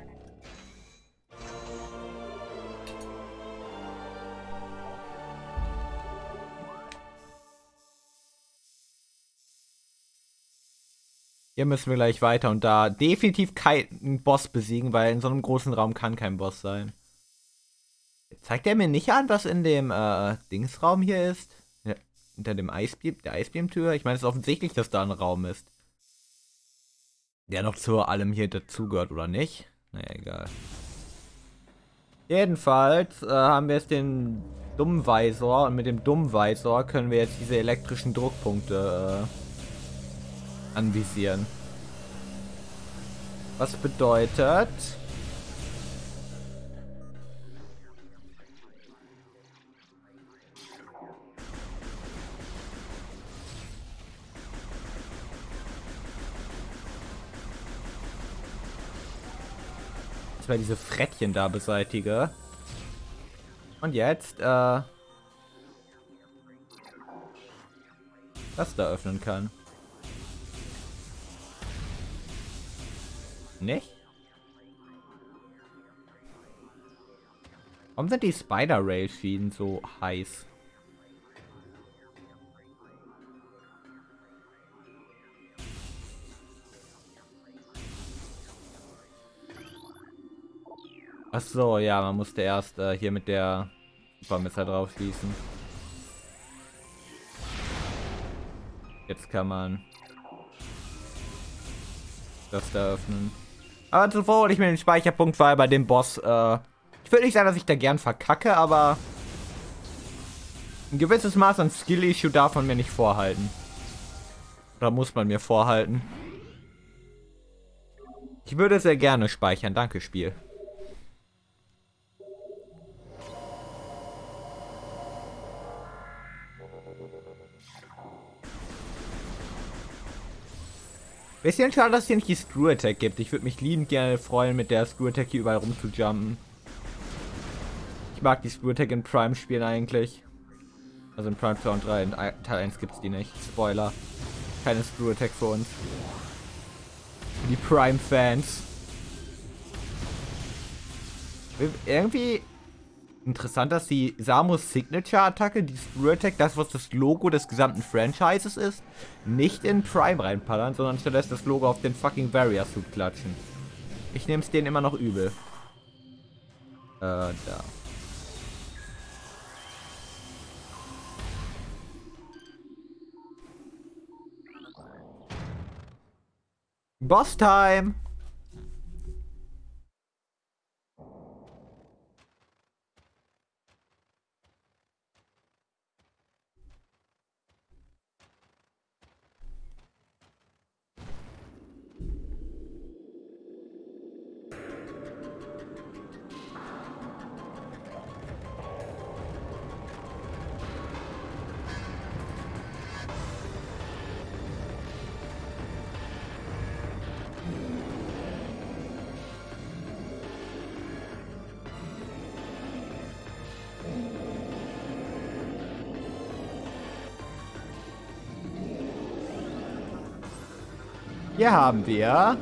Hier müssen wir gleich weiter und da definitiv keinen Boss besiegen, weil in so einem großen Raum kann kein Boss sein. Zeigt er mir nicht an, was in dem äh, Dingsraum hier ist? Ja, hinter dem Eisbeam, der Eisbeamtür? Ich meine, es ist offensichtlich, dass da ein Raum ist. Der noch zu allem hier dazugehört, oder nicht? Naja, egal. Jedenfalls äh, haben wir jetzt den Dummweisor und mit dem Dummweisor können wir jetzt diese elektrischen Druckpunkte äh, anvisieren. Was bedeutet... dass ich diese Frettchen da beseitige. Und jetzt, äh... das da öffnen kann. Nicht? Warum sind die Spider-Rail-Schienen so heiß? Ach so, ja, man musste erst äh, hier mit der Supermesser drauf schließen. Jetzt kann man das da öffnen. Aber zuvor hole ich mir den Speicherpunkt, weil bei dem Boss, äh, ich würde nicht sagen, dass ich da gern verkacke, aber ein gewisses Maß an Skill-Issue darf man mir nicht vorhalten. Oder muss man mir vorhalten. Ich würde sehr gerne speichern, danke Spiel. Bisschen schade, dass es hier nicht die Screw Attack gibt. Ich würde mich liebend gerne freuen, mit der Screw Attack hier überall rumzujumpen. Ich mag die Screw Attack in Prime spielen eigentlich. Also in Prime zwei und drei. In Teil eins gibt es die nicht. Spoiler. Keine Screw Attack für uns. Für die Prime-Fans. Irgendwie interessant, dass die Samus Signature-Attacke, die Screw Attack, das was das Logo des gesamten Franchises ist, nicht in Prime reinpallern, sondern stattdessen das Logo auf den fucking Warrior-Suit klatschen. Ich nehme es denen immer noch übel. Äh, da. Boss Time! Hier haben wir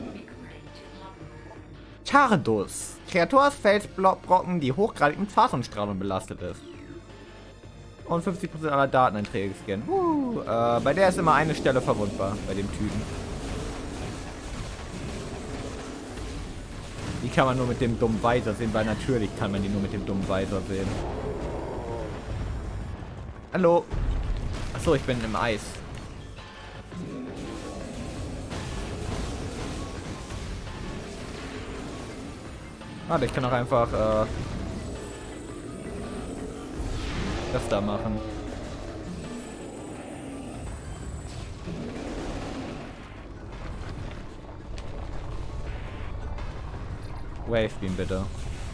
Chardus. Kreatur aus Felsbrocken, die hochgradig mit Phasenstrahlung belastet ist. Und fünfzig Prozent aller Dateneinträge scannen. Uh, äh, bei der ist immer eine Stelle verwundbar, bei dem Typen. Die kann man nur mit dem dummen Weiser sehen, weil natürlich kann man die nur mit dem dummen Weiser sehen. Hallo. Achso, ich bin im Eis. Warte, ich kann auch einfach äh, das da machen. Wave Beam bitte.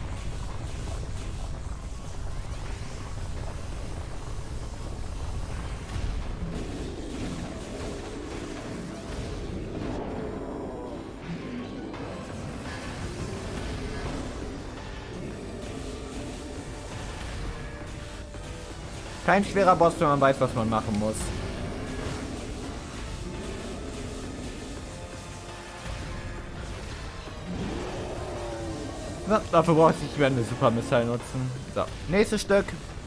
Kein schwerer Boss, wenn man weiß, was man machen muss. So, dafür brauche ich wieder eine Super Missile nutzen. So, nächstes Stück.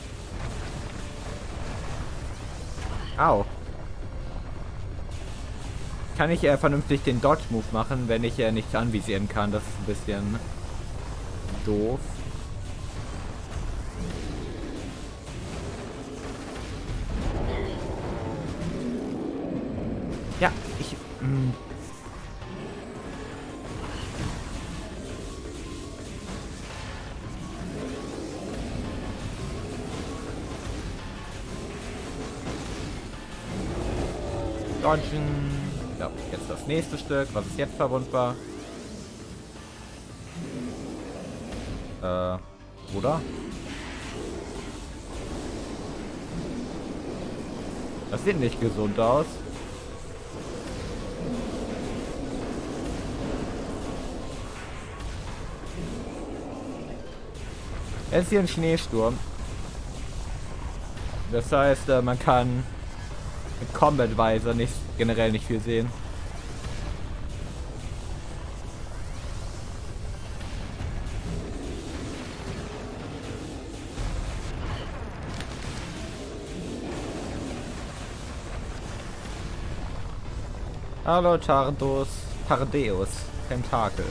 Au. Kann ich äh, vernünftig den Dodge-Move machen, wenn ich äh, nichts anvisieren kann? Das ist ein bisschen doof. Ja, ich... Mh. Dodgen. So, jetzt das nächste Stück. Was ist jetzt verwundbar? Äh, oder? Das sieht nicht gesund aus. Es ist hier ein Schneesturm. Das heißt, äh, man kann mit Combat Visor nicht generell nicht viel sehen. Hallo Tardos, Tardeus, Tentakel.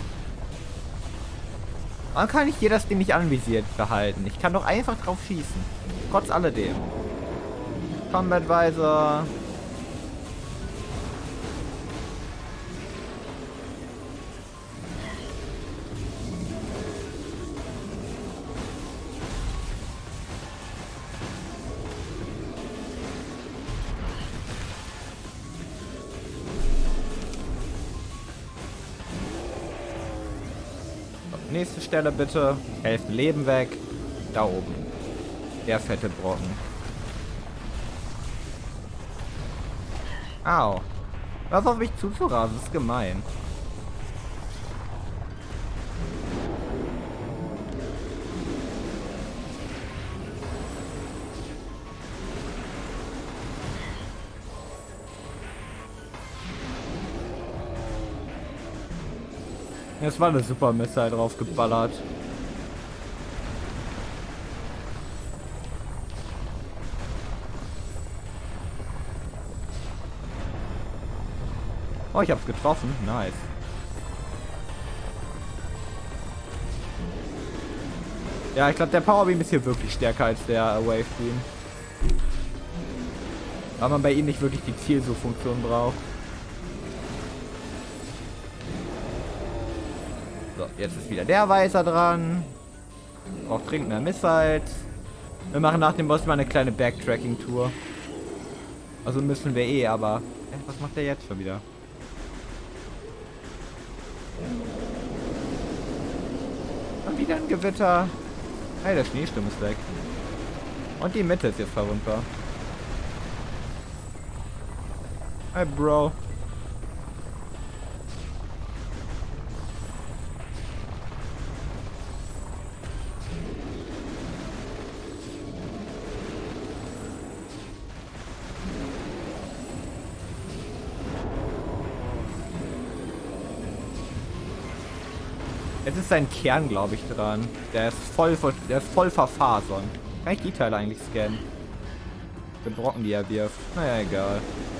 Man kann nicht jedes Ding nicht anvisiert behalten. Ich kann doch einfach drauf schießen. Trotz alledem. Combat Visor. Nächste Stelle bitte. Hälfte Leben weg. Da oben. Der fette Brocken. Au. Was auf mich zuzurasen, ist gemein. Es war eine super Missile drauf geballert. Oh, ich hab's getroffen. Nice. Ja, ich glaube, der Power Beam ist hier wirklich stärker als der äh, Wave Beam. Weil man bei ihm nicht wirklich die Zielsuchfunktion braucht. So, jetzt ist wieder der Weißer dran. Braucht dringend mehr Missiles. Wir machen nach dem Boss mal eine kleine Backtracking-Tour. Also müssen wir eh, aber... Äh, was macht der jetzt schon wieder? Und wieder ein Gewitter. Hey, der Schneesturm ist weg. Und die Mitte ist jetzt verwundbar. Hey, Bro. Jetzt ist sein Kern, glaube ich, dran. Der ist voll, der ist voll verfasern. Kann ich die Teile eigentlich scannen? Den Brocken, die er wirft. Naja, egal.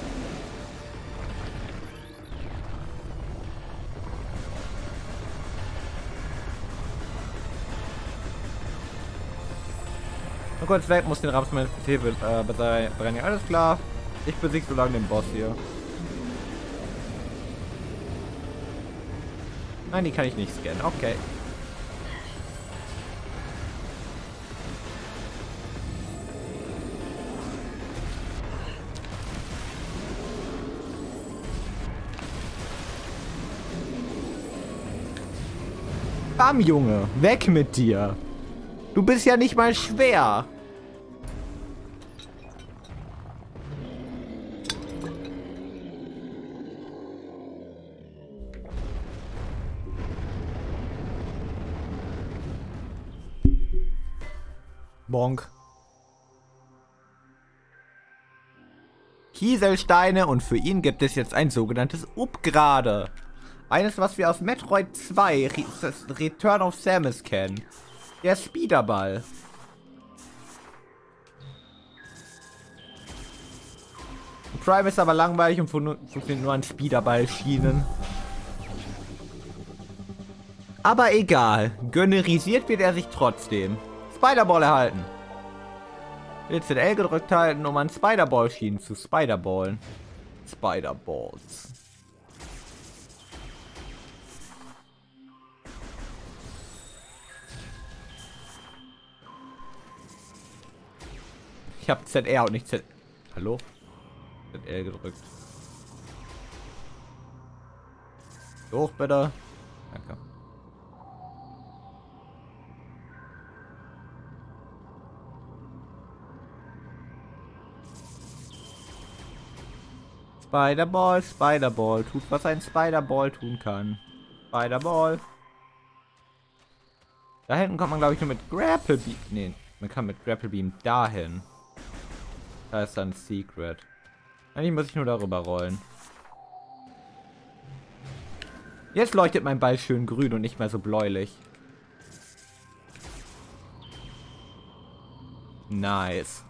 Nur kurz weg, muss den Rapsmann P C äh, bereinigen. Alles klar. Ich besiege so lange den Boss hier. Nein, die kann ich nicht scannen. Okay. Bam, Junge. Weg mit dir. Du bist ja nicht mal schwer. Bonk. Kieselsteine und für ihn gibt es jetzt ein sogenanntes Upgrade. Eines, was wir aus Metroid zwei Re Return of Samus kennen. Der Speederball. Prime ist aber langweilig und funktioniert nur an Speederball-Schienen. Aber egal. Gönnerisiert wird er sich trotzdem. Spiderball erhalten. Willst du den L gedrückt halten, um an Spiderball-Schienen zu Spiderballen? Spiderballs. Ich habe Z R und nicht Z... Hallo? Z L gedrückt. Hoch bitte. Danke. Spider-Ball, Spider-Ball. Tut, was ein Spider-Ball tun kann. Spider-Ball. Da hinten kommt man, glaube ich, nur mit Grapple Beam. Nee, man kann mit Grapple Beam dahin. Da ist dann Secret. Eigentlich muss ich nur darüber rollen. Jetzt leuchtet mein Ball schön grün und nicht mehr so bläulich. Nice.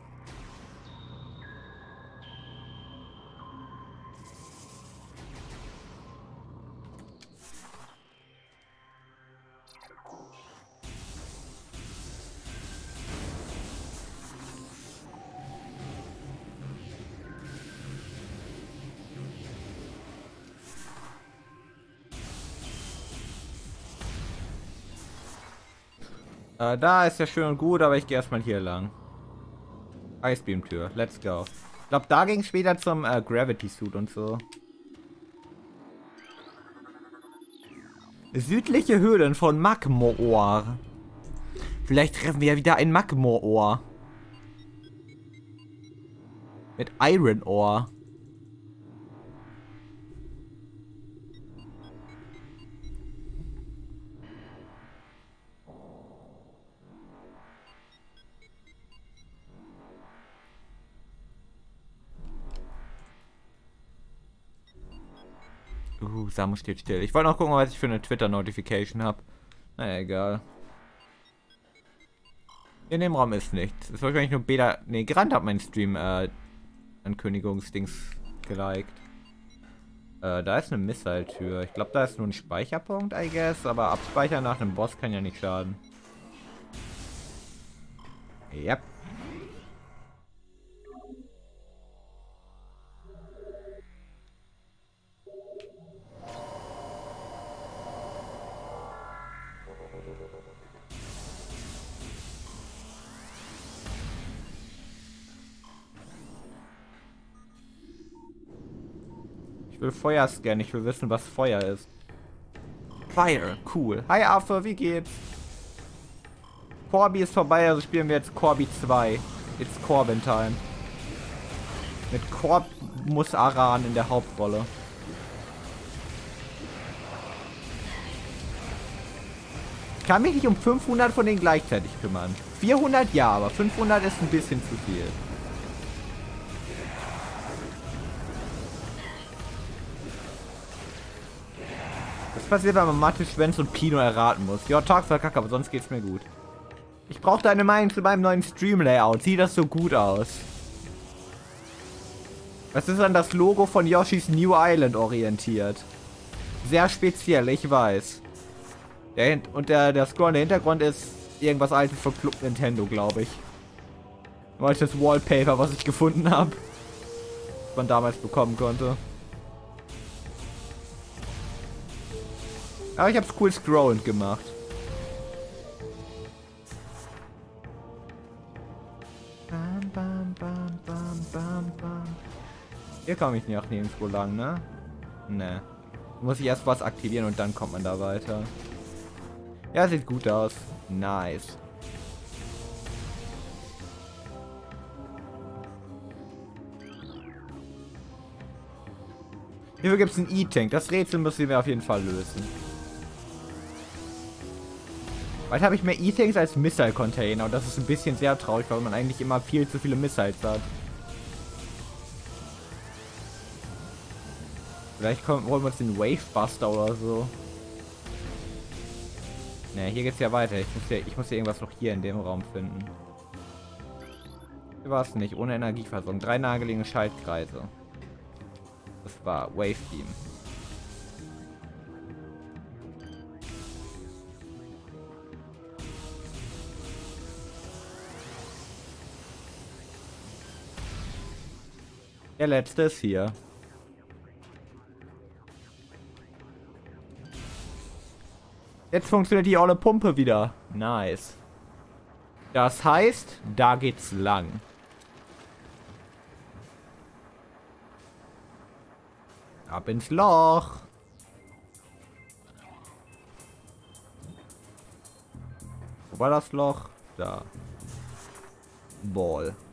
Äh, da ist ja schön und gut, aber ich gehe erstmal hier lang. Icebeam-Tür, let's go. Ich glaube, da ging es später zum äh, Gravity-Suit und so. Südliche Höhlen von Magmoor. Vielleicht treffen wir ja wieder ein Magmoor. Mit Iron Ore. Uh, Samu steht still. Ich wollte noch gucken, was ich für eine Twitter-Notification habe. Na egal. In dem Raum ist nichts. Es ist wahrscheinlich nur Beta. Ne, Grand hat meinen Stream äh, Ankündigungsdings geliked. Äh, da ist eine Missile-Tür. Ich glaube, da ist nur ein Speicherpunkt, I guess. Aber abspeichern nach einem Boss kann ja nicht schaden. Yep. Ich will Feuer scannen, ich will wissen, was Feuer ist. Fire, cool. Hi Affe, wie geht's? Corby ist vorbei, also spielen wir jetzt Corby zwei. It's Corbin Time. Mit Cormus Aran in der Hauptrolle. Ich kann mich nicht um fünfhundert von denen gleichzeitig kümmern. vierhundert ja, aber fünfhundert ist ein bisschen zu viel. Was passiert, wenn man Mathe, Schwänz und Pino erraten muss? Ja, Tag war kacke, aber sonst geht's mir gut. Ich brauche deine Meinung zu meinem neuen Stream-Layout. Sieht das so gut aus? Das ist an das Logo von Yoshi's New Island orientiert. Sehr speziell, ich weiß. Der, und der, der Scroll in der Hintergrund ist irgendwas altes von Club Nintendo, glaube ich. Weil das Wallpaper, was ich gefunden habe. Was man damals bekommen konnte. Aber ich habe es cool scrollend gemacht. Bam, bam, bam, bam, bam, bam. Hier komme ich nicht nirgendwo lang, ne? Ne. Muss ich erst was aktivieren und dann kommt man da weiter. Ja, sieht gut aus. Nice. Hierfür gibt es einen E-Tank. Das Rätsel müssen wir auf jeden Fall lösen. Bald habe ich mehr E-Tanks als Missile-Container. Und das ist ein bisschen sehr traurig, weil man eigentlich immer viel zu viele Missiles hat. Vielleicht kommen, holen wir uns den Wavebuster oder so. Ne, hier geht's ja weiter. Ich muss ja, ich muss ja irgendwas noch hier in dem Raum finden. Hier war es nicht. Ohne Energieversorgung. Drei nahegelegene Schaltkreise. Das war Wave Beam. Der letzte ist hier. Jetzt funktioniert die olle Pumpe wieder. Nice. Das heißt, da geht's lang. Ab ins Loch. war das Loch? Da. Ball.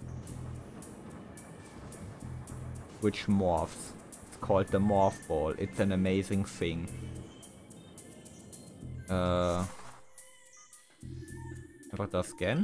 Which morphs. It's called the Morph Ball. It's an amazing thing. Äh. Einfach das scannen.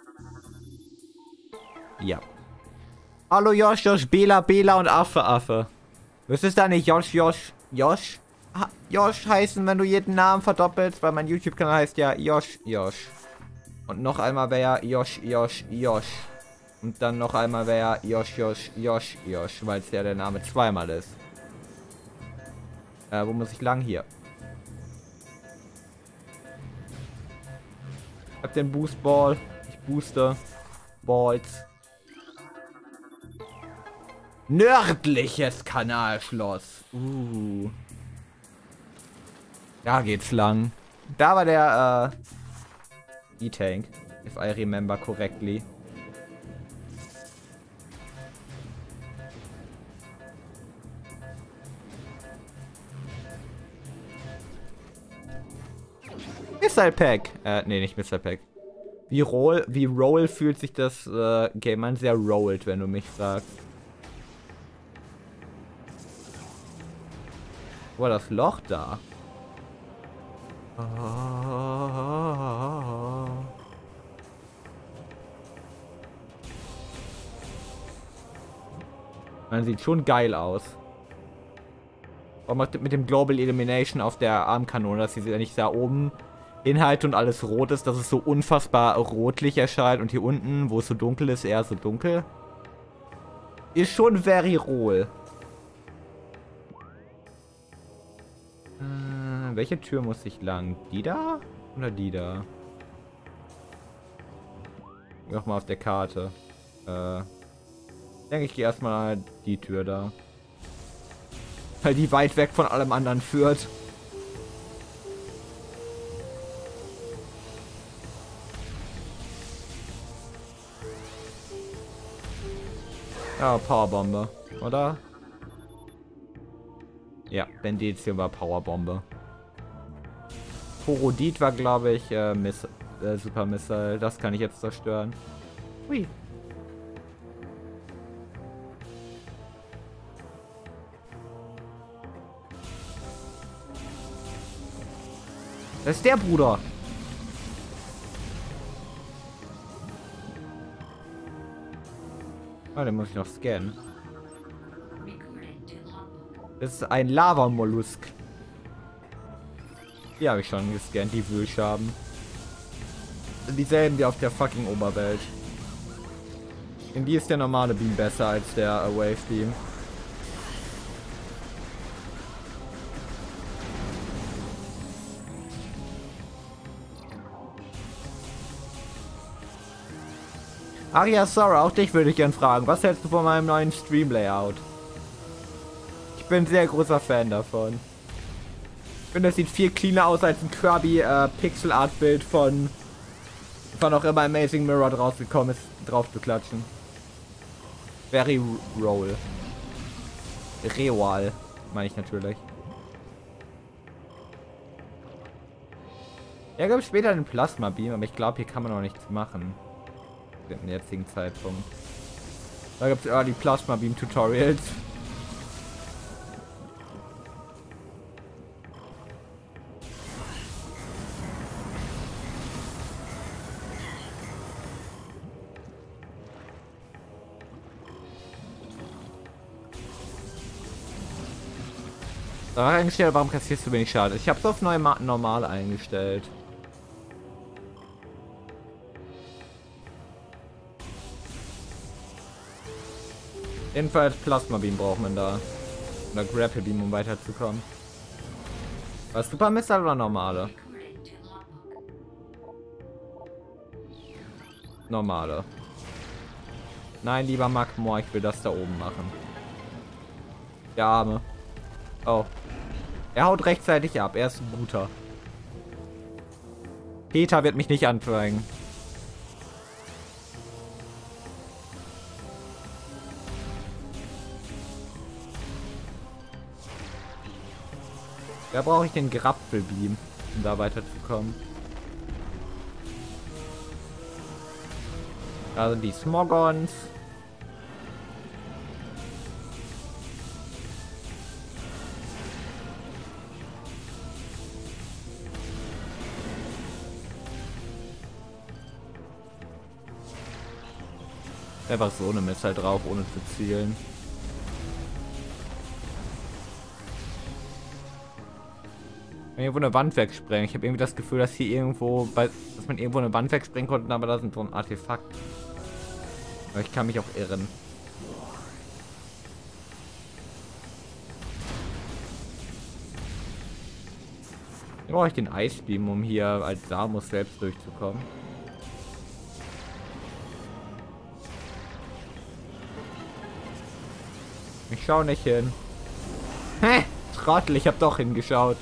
Ja. Hallo Josh, Josh, Bela, Bela und Affe, Affe. Müsstest da nicht Josh, Josh, Josh? Ha Josh heißen, wenn du jeden Namen verdoppelst, weil mein YouTube-Kanal heißt ja Josh, Josh. Und noch einmal wäre ja Josh, Josh, Josh. Und dann noch einmal wäre ja Josh, Josh, Josh, Josh, weil es ja der Name zweimal ist. Äh, wo muss ich lang? Hier. Ich hab den Boost Ball. Ich booste. Balls. Nördliches Kanalschloss. Uh. Da geht's lang. Da war der äh, E-Tank. If I remember correctly. Missile Pack. Äh, nee, nicht Missile Pack. Wie Roll, wie Roll fühlt sich das äh, Game an? Sehr rolled, wenn du mich sagst. Wo war das Loch da? Man sieht schon geil aus. Aber mit dem Global Illumination auf der Armkanone, dass sie nicht da oben Inhalt und alles rot ist, dass es so unfassbar rotlich erscheint und hier unten, wo es so dunkel ist, eher so dunkel. Ist schon very roll. Äh, welche Tür muss ich lang? Die da? Oder die da? Nochmal auf der Karte. Äh, ich denke, ich gehe erstmal die Tür da. Weil die weit weg von allem anderen führt. Ja, Powerbombe, oder? Ja, Benditium war Powerbombe. Porodit war, glaube ich, äh, Miss äh, Super Missile. Das kann ich jetzt zerstören. Hui. Das ist der Bruder. Ah, den muss ich noch scannen. Das ist ein Lava-Mollusk. Die habe ich schon gescannt, die Wühlschaben. Dieselben wie auf der fucking Oberwelt. In die ist der normale Beam besser als der uh, Wave Beam. Aria Sora, auch dich würde ich gern fragen. Was hältst du von meinem neuen Stream-Layout? Ich bin ein sehr großer Fan davon. Ich finde, das sieht viel cleaner aus als ein Kirby äh, Pixel-Art-Bild von von auch immer Amazing Mirror rausgekommen ist, drauf zu klatschen. Very roll. Real, meine ich natürlich. Ja, glaube später den Plasma Beam, aber ich glaube, hier kann man noch nichts machen. Im jetzigen Zeitpunkt. Da gibt es Early Plasma Beam Tutorials. Da eingestellt, warum kassierst du wenig Schade? Ich habe es auf neu normal eingestellt. Jedenfalls Plasma Beam braucht man da. Oder Grapple Beam, um weiterzukommen. Was, Super Missile oder normale? Normale. Nein, lieber Magmor, ich will das da oben machen. Der Arme. Oh. Er haut rechtzeitig ab, er ist ein guter. Peter wird mich nicht anzeigen. Da brauche ich den Grapfelbeam, um da weiterzukommen. Da sind die Smogons. Einfach so eine Missile drauf, ohne zu zielen. Irgendwo eine Wand wegsprengen. Ich habe irgendwie das Gefühl, dass hier irgendwo, bei, dass man irgendwo eine Wand wegsprengen konnte, aber da sind so ein Artefakt. Aber ich kann mich auch irren. Hier brauche ich den Eisbeam, um hier als Samus selbst durchzukommen. Ich schau nicht hin. Hä? Trottel, ich hab doch hingeschaut.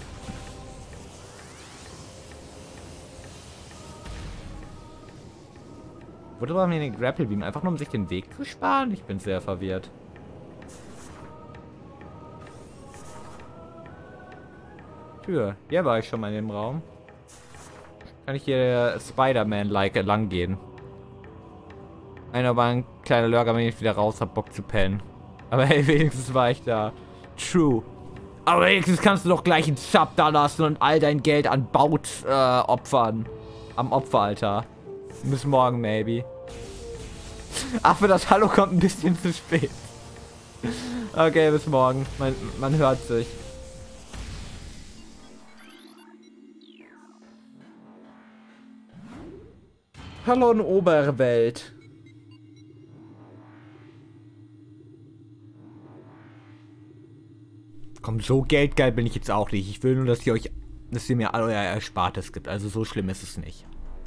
Wurde aber mir den Grapple Beam einfach nur, um sich den Weg zu sparen? Ich bin sehr verwirrt. Tür. Hier war ich schon mal in dem Raum. Kann ich hier Spider-Man-like lang gehen? Einer war ein kleiner Lurker, wenn ich wieder raus hab, Bock zu pennen. Aber hey, wenigstens war ich da. True. Aber wenigstens kannst du doch gleich einen Sub da lassen und all dein Geld an Baut äh, opfern. Am Opferaltar. Bis morgen, maybe. Ach, für das Hallo kommt ein bisschen zu spät. Okay, bis morgen. Man, man hört sich. Hallo in Oberwelt. Komm, so geldgeil bin ich jetzt auch nicht. Ich will nur, dass ihr euch, dass ihr mir all euer Erspartes gibt. Also so schlimm ist es nicht.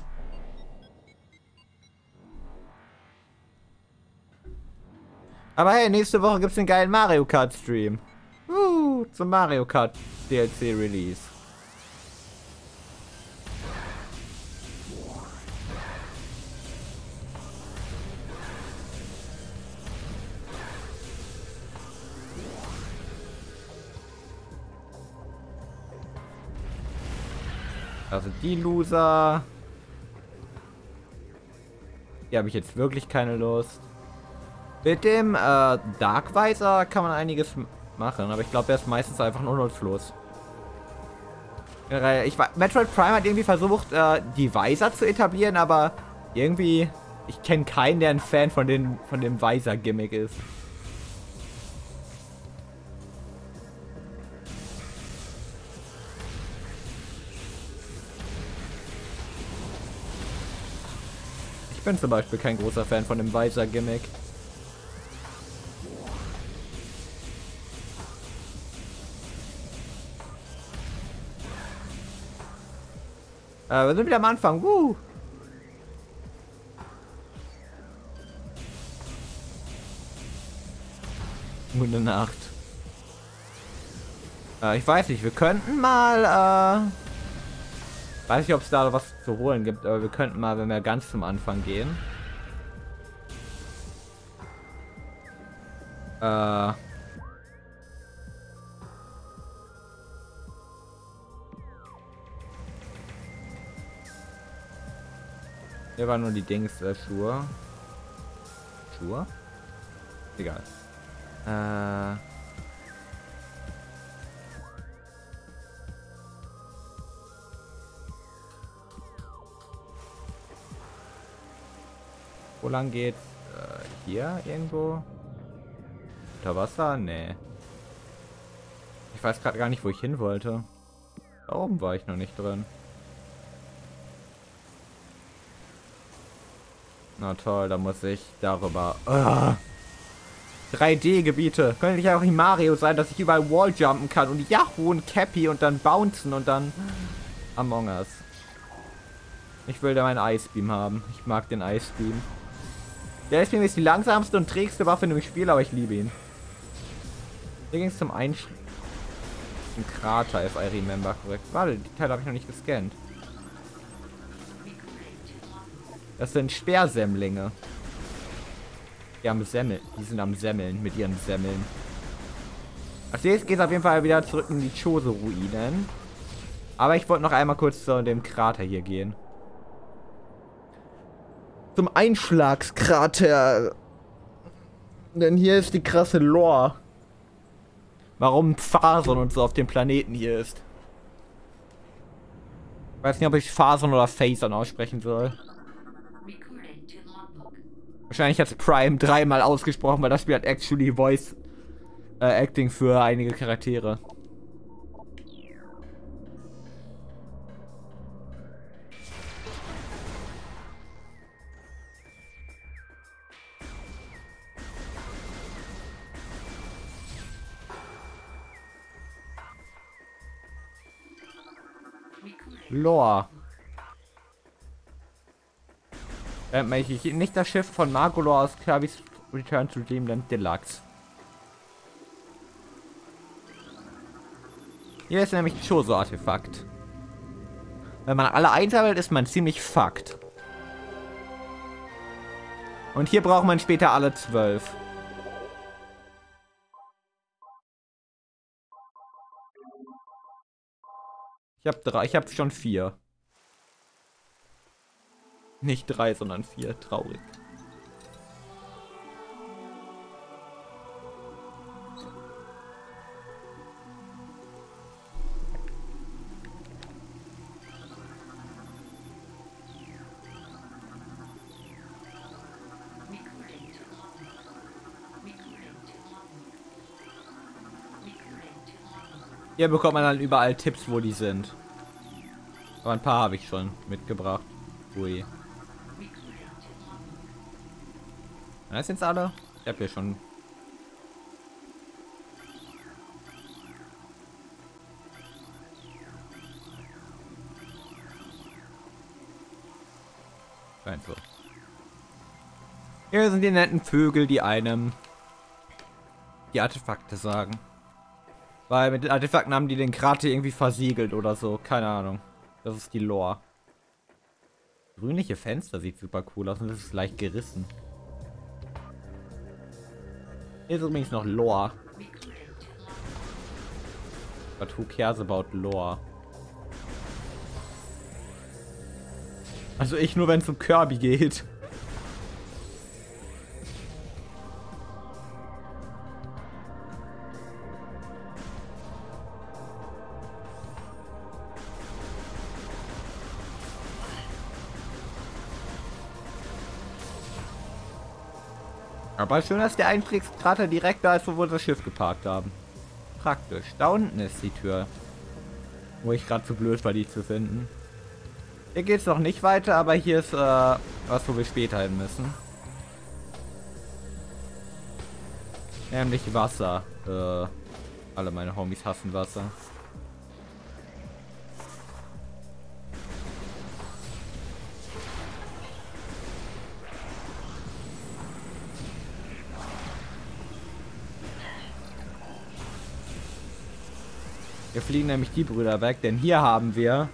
Aber hey, nächste Woche gibt es einen geilen Mario Kart Stream. Uh, zum Mario Kart D L C Release. Also die Loser. Hier habe ich jetzt wirklich keine Lust. Mit dem äh, Dark Visor kann man einiges machen, aber ich glaube, er ist meistens einfach nur nutzlos. Ich, Metroid Prime hat irgendwie versucht, äh, die Visor zu etablieren, aber irgendwie, ich kenne keinen, der ein Fan von, den, von dem Visor-Gimmick ist. Ich bin zum Beispiel kein großer Fan von dem Visor-Gimmick. Äh, wir sind wieder am Anfang. Woo! Gute Nacht. Äh, ich weiß nicht, wir könnten mal, äh... weiß nicht, ob es da was zu holen gibt, aber wir könnten mal, wenn wir ganz zum Anfang gehen. Äh... Hier waren nur die Dings, äh, Schuhe. Schuhe? Egal. Äh... Wo lang geht's? Äh, hier irgendwo? Unter Wasser? Nee. Ich weiß gerade gar nicht, wo ich hin wollte. Da oben war ich noch nicht drin. Na toll, da muss ich darüber... Uh, drei D-Gebiete. Könnte ich auch in Mario sein, dass ich überall Walljumpen kann und Yahoo und Cappy und dann bouncen und dann... Among Us. Ich will da meinen Eisbeam haben. Ich mag den Eisbeam. Der Eisbeam ist die langsamste und trägste Waffe in dem Spiel, aber ich liebe ihn. Hier ging es zum Einschlag. Ein Krater, if I remember korrekt. Warte, die Teile habe ich noch nicht gescannt. Das sind Speersemmlinge. Die haben Semmel. Die sind am Semmeln mit ihren Semmeln. Als nächstes geht es auf jeden Fall wieder zurück in die Chose-Ruinen. Aber ich wollte noch einmal kurz zu dem Krater hier gehen. zum Einschlagskrater. Denn hier ist die krasse Lore. Warum Phason und so auf dem Planeten hier ist. Ich weiß nicht, ob ich Phason oder Phason aussprechen soll. Wahrscheinlich hat es Prime dreimal ausgesprochen, weil das Spiel hat actually Voice äh, Acting für einige Charaktere. Lore. Ähm, ich, nicht das Schiff von Magolor aus Kirby's Return to Dreamland Deluxe. Hier ist nämlich ein Chozo-Artefakt. Wenn man alle einsammelt, ist man ziemlich fucked. Und hier braucht man später alle zwölf. Ich habe drei, ich habe schon vier. Nicht drei, sondern vier. Traurig. Hier bekommt man dann überall Tipps, wo die sind. Aber ein paar habe ich schon mitgebracht. Ui. Das sind alle. Ich habe hier schon. So. Hier sind die netten Vögel, die einem die Artefakte sagen. Weil mit den Artefakten haben die den Krater irgendwie versiegelt oder so. Keine Ahnung. Das ist die Lore. Grünliche Fenster sieht super cool aus und das ist leicht gerissen. Hier ist übrigens noch Lore. But who cares about Lore? Also ich nur, wenn es um Kirby geht. Aber schön, dass der Einstiegskrater direkt da ist, wo wir das Schiff geparkt haben. Praktisch. Da unten ist die Tür. Wo ich gerade zu blöd war, die zu finden. Hier geht es noch nicht weiter, aber hier ist äh, was, wo wir später hin müssen. Nämlich Wasser. Äh, alle meine Homies hassen Wasser. Wir fliegen nämlich die Brüder weg, denn hier haben wir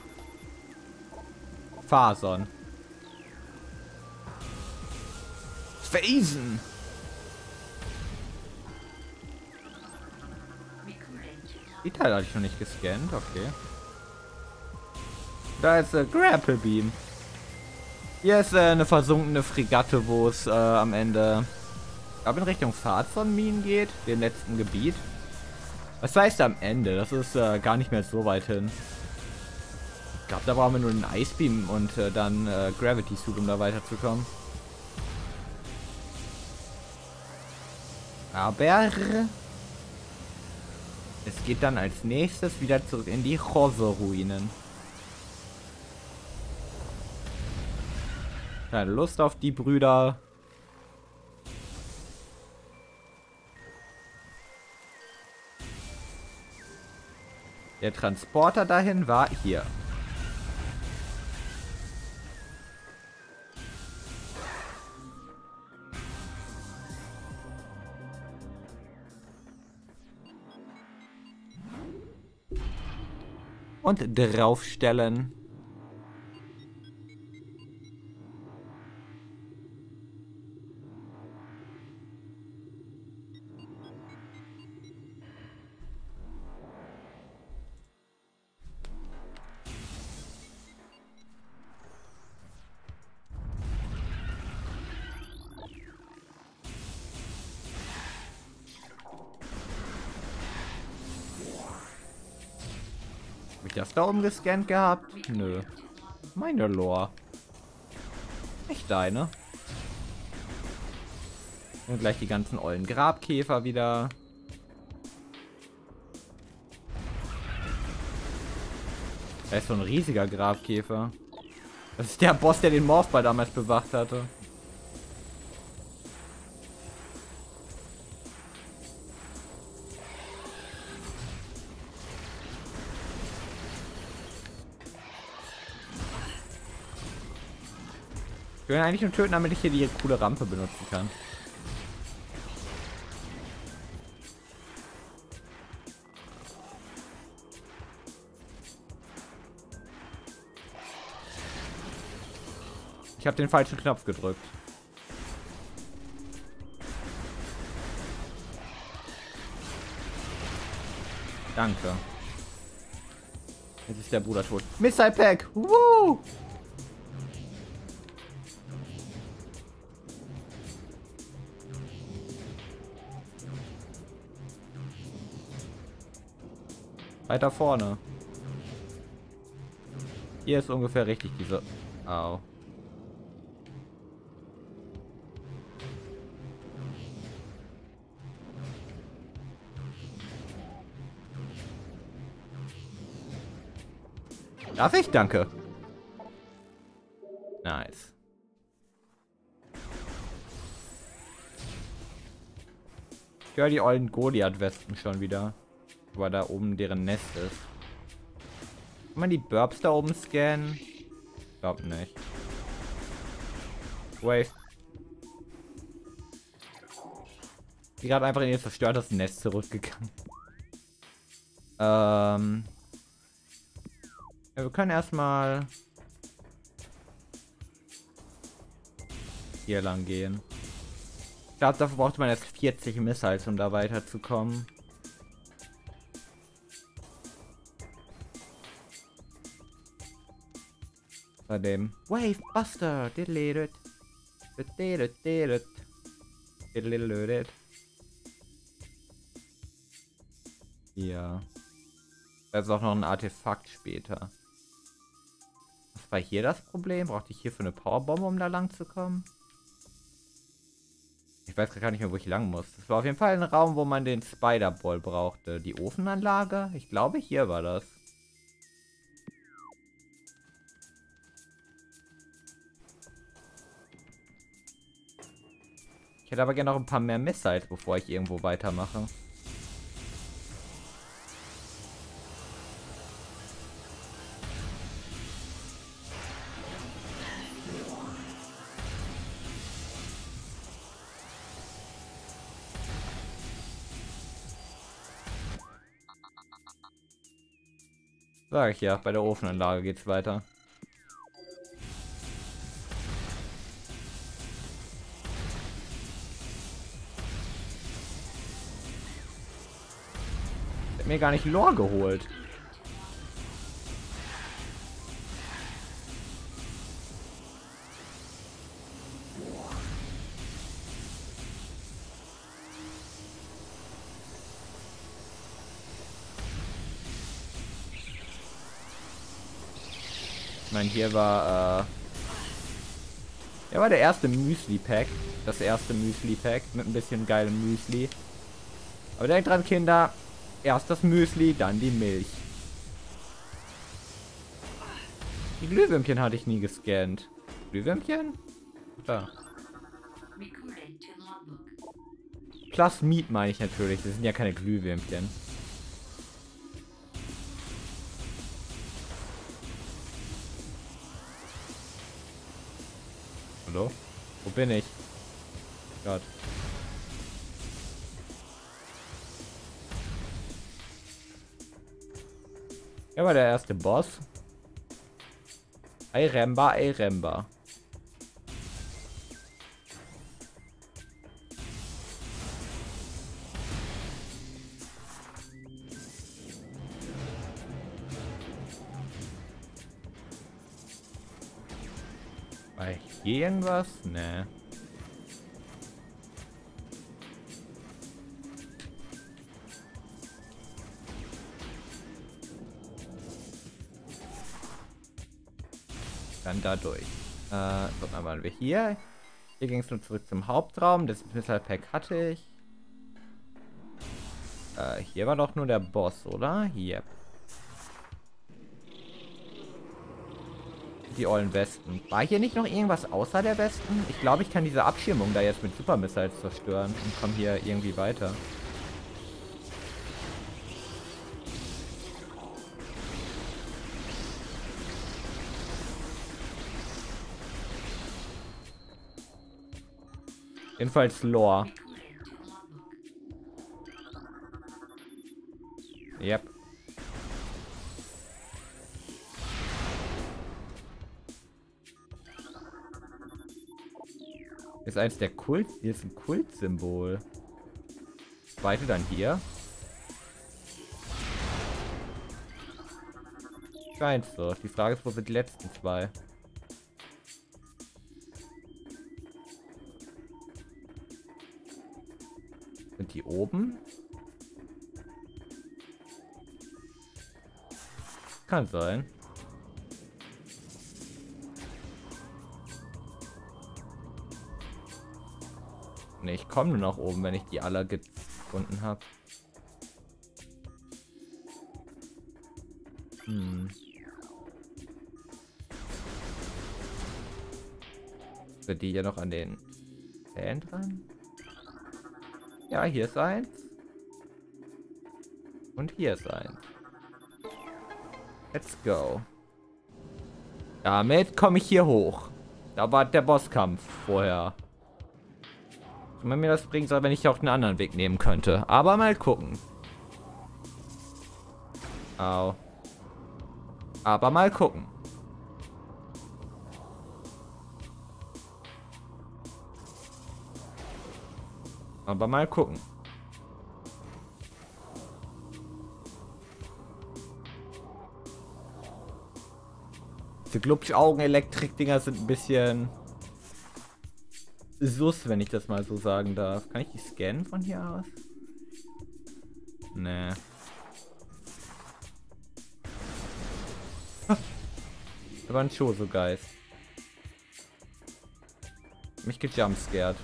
Phason. Phason. Die Teile hatte ich noch nicht gescannt, okay. Da ist äh, Grapple Beam. Hier ist äh, eine versunkene Fregatte, wo es äh, am Ende, ich glaube, in Richtung Phason-Minen geht, dem letzten Gebiet. Was heißt am Ende? Das ist äh, gar nicht mehr so weit hin. Ich glaube, da brauchen wir nur einen Ice Beam und äh, dann äh, Gravity Suit, um da weiterzukommen. Aber es geht dann als nächstes wieder zurück in die Chozo-Ruinen. Keine Lust auf die Brüder. Der Transporter dahin war hier. Und draufstellen. ich das da oben gescannt gehabt? Nö. Meine Lore. Nicht deine. Und gleich die ganzen ollen Grabkäfer wieder. Da ist so ein riesiger Grabkäfer. Das ist der Boss, der den Morphball damals bewacht hatte. Ich will ihn eigentlich nur töten, damit ich hier die coole Rampe benutzen kann. Ich habe den falschen Knopf gedrückt. Danke. Jetzt ist der Bruder tot. Missile Pack! Woo! Weiter vorne. Hier ist ungefähr richtig diese... Au. Darf ich? Danke. Nice. Ich höre die ollen Goliath-Wespen schon wieder. Weil da oben deren Nest ist. Kann man die Burbs da oben scannen? Glaub nicht. Wait. Die gerade einfach in ihr zerstörtes Nest zurückgegangen. Ähm. Ja, wir können erstmal hier lang gehen. Ich glaube, dafür braucht man jetzt vierzig Missiles, um da weiterzukommen. Bei dem Wave Buster. Ja. Da ist auch noch ein Artefakt später. Was war hier das Problem? Brauchte ich hierfür eine Powerbombe, um da lang zu kommen? Ich weiß gar nicht mehr, wo ich lang muss. Das war auf jeden Fall ein Raum, wo man den Spider-Ball brauchte. Die Ofenanlage? Ich glaube, hier war das. Ich hätte aber gerne noch ein paar mehr Missiles, bevor ich irgendwo weitermache. Sag ich ja, bei der Ofenanlage geht's weiter. Ich hab mir gar nicht Lore geholt. Ich meine, hier war, äh... hier war der erste Müsli-Pack. Das erste Müsli-Pack mit ein bisschen geilem Müsli. Aber denkt dran, Kinder. Erst das Müsli, dann die Milch. Die Glühwürmchen hatte ich nie gescannt. Glühwürmchen? Da. Plus Meat meine ich natürlich. Das sind ja keine Glühwürmchen. Hallo? Wo bin ich? Gott. Er war der erste Boss. Ey Remba, ey Remba. War hier irgendwas? Nee. Dann da durch. Äh, so, dann waren wir hier. Hier ging es nur zurück zum Hauptraum. Das Missile Pack hatte ich. Äh, hier war doch nur der Boss, oder? Hier. Die ollen Westen. War hier nicht noch irgendwas außer der Westen? Ich glaube, ich kann diese Abschirmung da jetzt mit Super Missiles zerstören und komme hier irgendwie weiter. Jedenfalls Lore. Yep. Ist eins der Kult. Hier ist ein Kultsymbol. Zweite dann hier. Scheint so. Die Frage ist, wo sind die letzten zwei? Sind die oben? Kann sein. Ne, ich komme nur nach oben, wenn ich die alle gefunden habe. Hm. Sind die hier noch an den Zähnen dran? Ja, hier ist eins. Und hier ist eins. Let's go. Damit komme ich hier hoch. Da war der Bosskampf vorher. Wenn mir das bringt, wenn ich auch einen anderen Weg nehmen könnte. Aber mal gucken. Au. Aber mal gucken. Aber mal gucken. Diese Glubsch-Augen-Elektrik-Dinger sind ein bisschen sus, wenn ich das mal so sagen darf. Kann ich die scannen von hier aus? Nee. Ah, da war ein Chozo-Geist. Mich gejumpscared.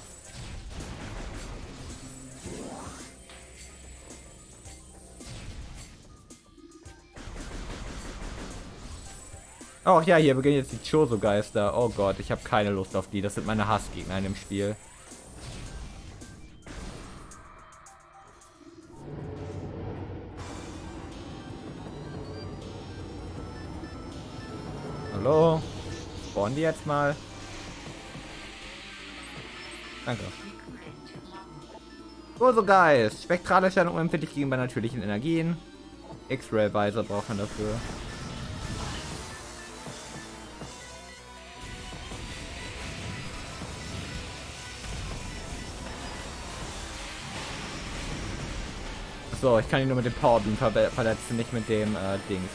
Oh ja, hier beginnen jetzt die Chozo-Geister. Oh Gott, ich habe keine Lust auf die. Das sind meine Hassgegner in dem Spiel. Hallo? Spawnen die jetzt mal? Danke. Chozo-Geist. Spektrale Stellung unempfindlich gegenüber natürlichen Energien. X-Ray-Weiser braucht man dafür. So, ich kann ihn nur mit dem Powerbeam ver verletzen, nicht mit dem äh, Dings.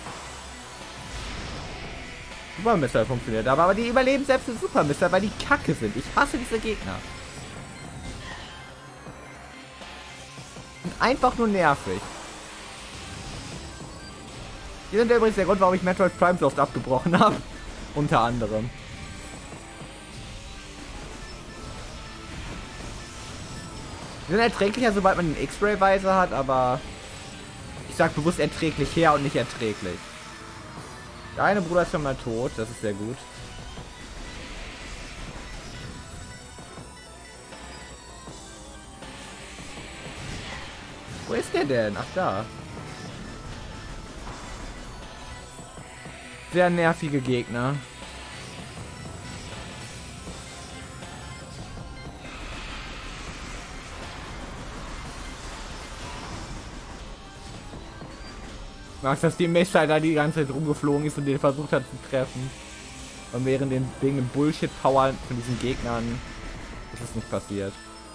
Super Missile funktioniert, aber, aber die überleben selbst in Super Missile, weil die kacke sind. Ich hasse diese Gegner. Und einfach nur nervig. Die sind übrigens der Grund, warum ich Metroid Prime so oft abgebrochen habe. Unter anderem. Die sind erträglicher, sobald man den X-Ray-Weiser hat, aber ich sag bewusst erträglich her und nicht erträglich. Der eine Bruder ist schon mal tot, das ist sehr gut. Wo ist der denn? Ach, da. Sehr nervige Gegner. Ich mag, dass die Messer da die ganze Zeit rumgeflogen ist und den versucht hat zu treffen. Und während den wegen dem Bullshit-Power von diesen Gegnern ist es nicht passiert.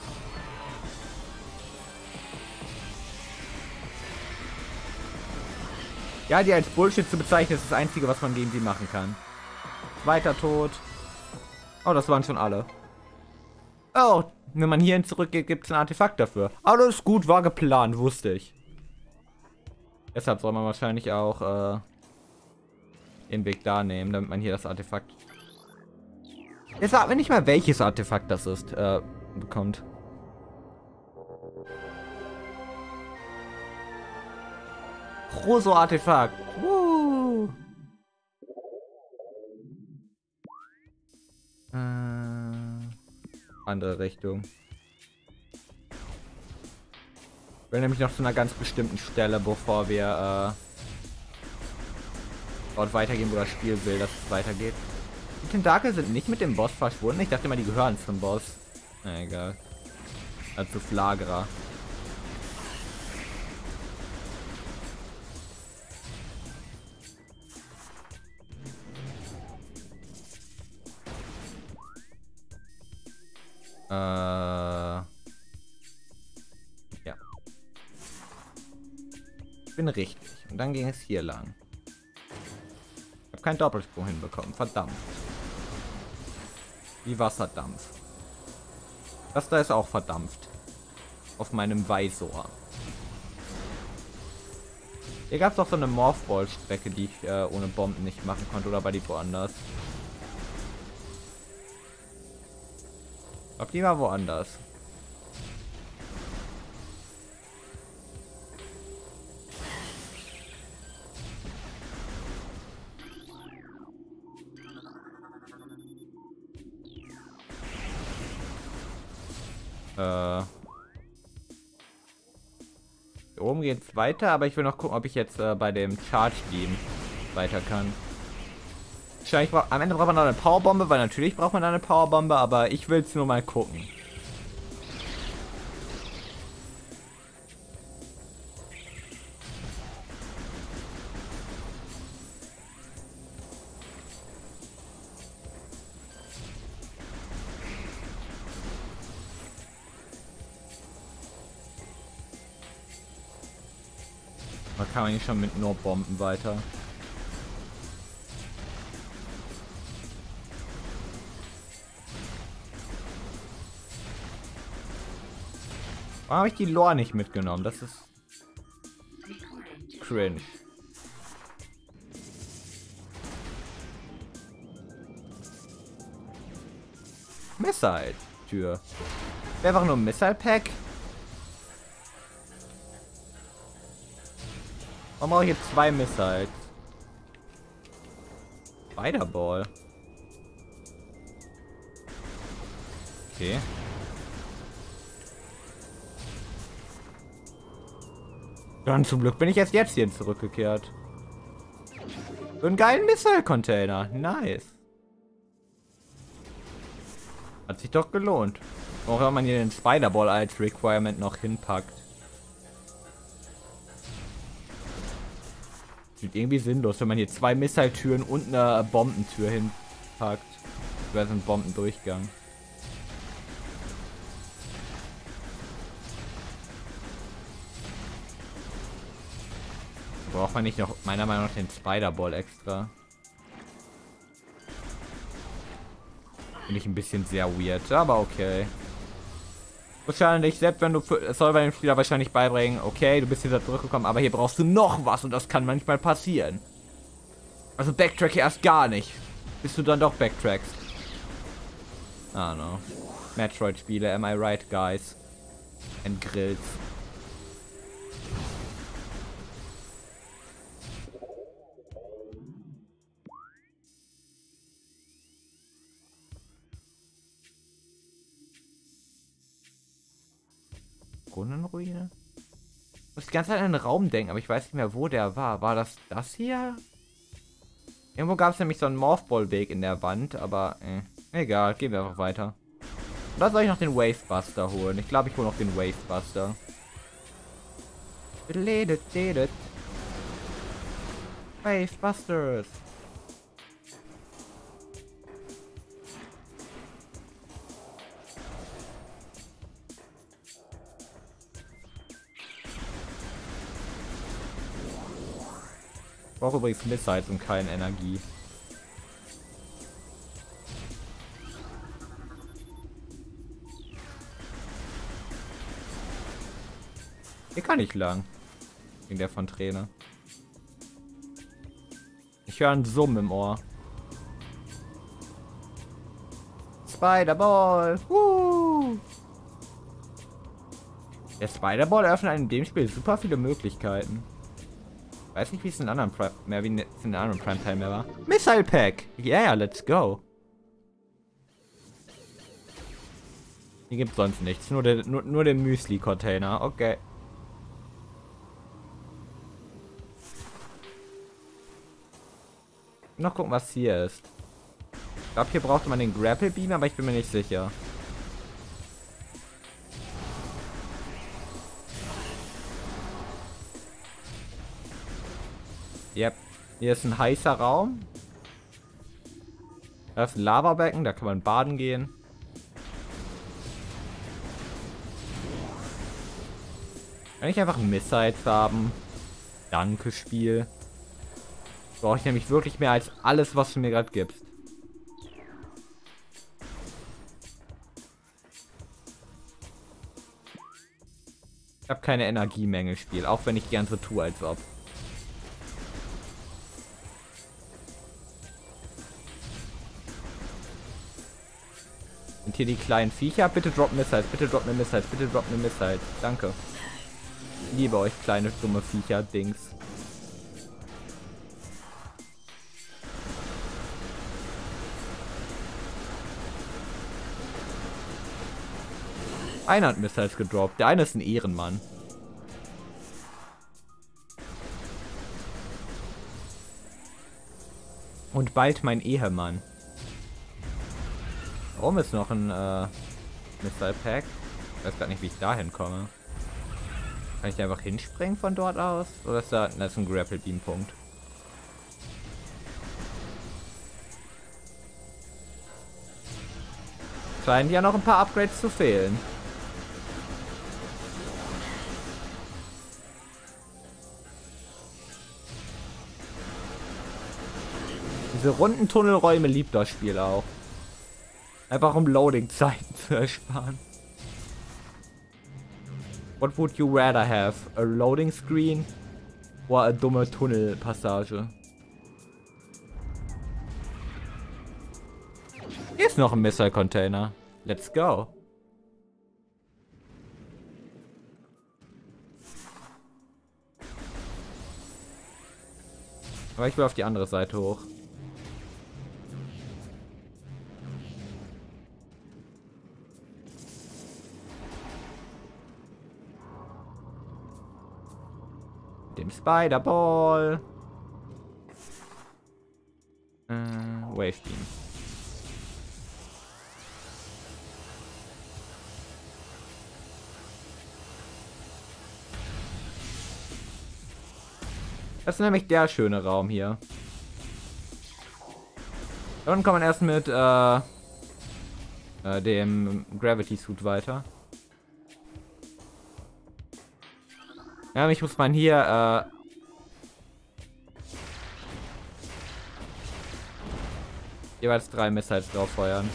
Ja, die als Bullshit zu bezeichnen, ist das Einzige, was man gegen die machen kann. Weiter tot. Oh, das waren schon alle. Oh, wenn man hierhin zurückgeht, gibt es ein Artefakt dafür. Alles gut, war geplant, wusste ich. Deshalb soll man wahrscheinlich auch äh, den Weg da nehmen, damit man hier das Artefakt... Jetzt sagt mir nicht mal, welches Artefakt das ist, äh, bekommt. Roso-Artefakt. Uh. Äh, andere Richtung. Ich will nämlich noch zu einer ganz bestimmten Stelle, bevor wir äh, dort weitergehen, wo das Spiel will, dass es weitergeht. Die Tentakel sind nicht mit dem Boss verschwunden. Ich dachte immer, die gehören zum Boss. Na egal. Also Flagerer. Äh. Ja. Ich bin richtig. Und dann ging es hier lang. Ich habe keinen Doppelsprung hinbekommen. Verdammt. Wie Wasserdampf. Das da ist auch verdampft. Auf meinem Visor. Hier gab es auch so eine Morphball-Strecke, die ich äh, ohne Bomben nicht machen konnte. Oder war die woanders? Ich glaube, die war woanders. Äh. Hier oben geht's weiter, aber ich will noch gucken, ob ich jetzt äh, bei dem Charge Beam weiter kann. Wahrscheinlich bra- am Ende braucht man noch eine Powerbombe, weil natürlich braucht man da eine Powerbombe, aber ich will es nur mal gucken. Man kann eigentlich schon mit nur Bomben weiter. Warum habe ich die Lore nicht mitgenommen? Das ist cringe. Missile Tür. Wäre einfach nur ein Missile Pack. Warum brauche ich jetzt zwei Missiles? Spiderball. Okay. Dann zum Glück bin ich erst jetzt hier zurückgekehrt. So einen geilen Missile-Container. Nice. Hat sich doch gelohnt. Auch wenn man hier den Spiderball als Requirement noch hinpackt. Sieht irgendwie sinnlos, wenn man hier zwei Missile-Türen und eine Bombentür hinpackt. Das wäre so ein Bombendurchgang. Braucht man nicht noch, meiner Meinung nach, den Spiderball extra. Finde ich ein bisschen sehr weird, aber okay. Wahrscheinlich, selbst wenn du, es soll bei dem Spieler wahrscheinlich beibringen, okay, du bist hier zurückgekommen, aber hier brauchst du noch was und das kann manchmal passieren. Also backtrack erst gar nicht, bis du dann doch backtrackst. I don't know. Metroid-Spiele, am I right, guys? And Grills. Brunnenruine? Ich muss die ganze Zeit an einen Raum denken, aber ich weiß nicht mehr, wo der war. War das das hier? Irgendwo gab es nämlich so einen Morphball-Weg in der Wand, aber äh, egal, gehen wir einfach weiter. Oder soll ich noch den Wavebuster holen? Ich glaube, ich hole noch den Wavebuster. Wavebusters. Ich brauche übrigens Missiles und keine Energie. Hier kann ich lang. Wegen der von Trainer. Ich höre einen Summen im Ohr. Spider-Ball. Woo. Der Spider-Ball eröffnet in dem Spiel super viele Möglichkeiten. Weiß nicht, wie es in anderen Prime, mehr wie es in anderen Primetime mehr war. Missile Pack! Yeah, let's go! Hier gibt sonst nichts, nur, der, nur, nur den Müsli-Container, okay. Noch gucken, was hier ist. Ich glaube, hier braucht man den Grapple Beam, aber ich bin mir nicht sicher. Yep. Hier ist ein heißer Raum. Da ist ein Lavabecken, da kann man baden gehen. Kann ich einfach Missiles haben? Danke, Spiel. Brauche ich nämlich wirklich mehr als alles, was du mir gerade gibst. Ich habe keine Energiemenge, Spiel, auch wenn ich gern so tue, als ob. Und hier die kleinen Viecher. Bitte drop Missiles, bitte drop mir Missiles, bitte drop mir Missiles. Danke. Ich liebe euch, kleine dumme Viecher, Dings. Einer hat Missiles gedroppt. Der eine ist ein Ehrenmann. Und bald mein Ehemann. Warum ist noch ein äh, Missile Pack? Ich weiß gar nicht, wie ich da hinkomme. Kann ich da einfach hinspringen von dort aus? Oder ist da, das ist ein Grapple Beam Punkt? Scheinen ja noch ein paar Upgrades zu fehlen. Diese runden Tunnelräume liebt das Spiel auch. Einfach um Loading-Zeiten zu ersparen. What would you rather have? A loading screen oder eine dumme Tunnelpassage? Hier ist noch ein Missile-Container. Let's go. Aber ich will auf die andere Seite hoch. Dem Spider-Ball. Äh, Wave Beam. Das ist nämlich der schöne Raum hier. Dann kann man erst mit äh, äh, dem Gravity Suit weiter. Ja, mich muss man hier äh, jeweils drei Missiles drauf feuern.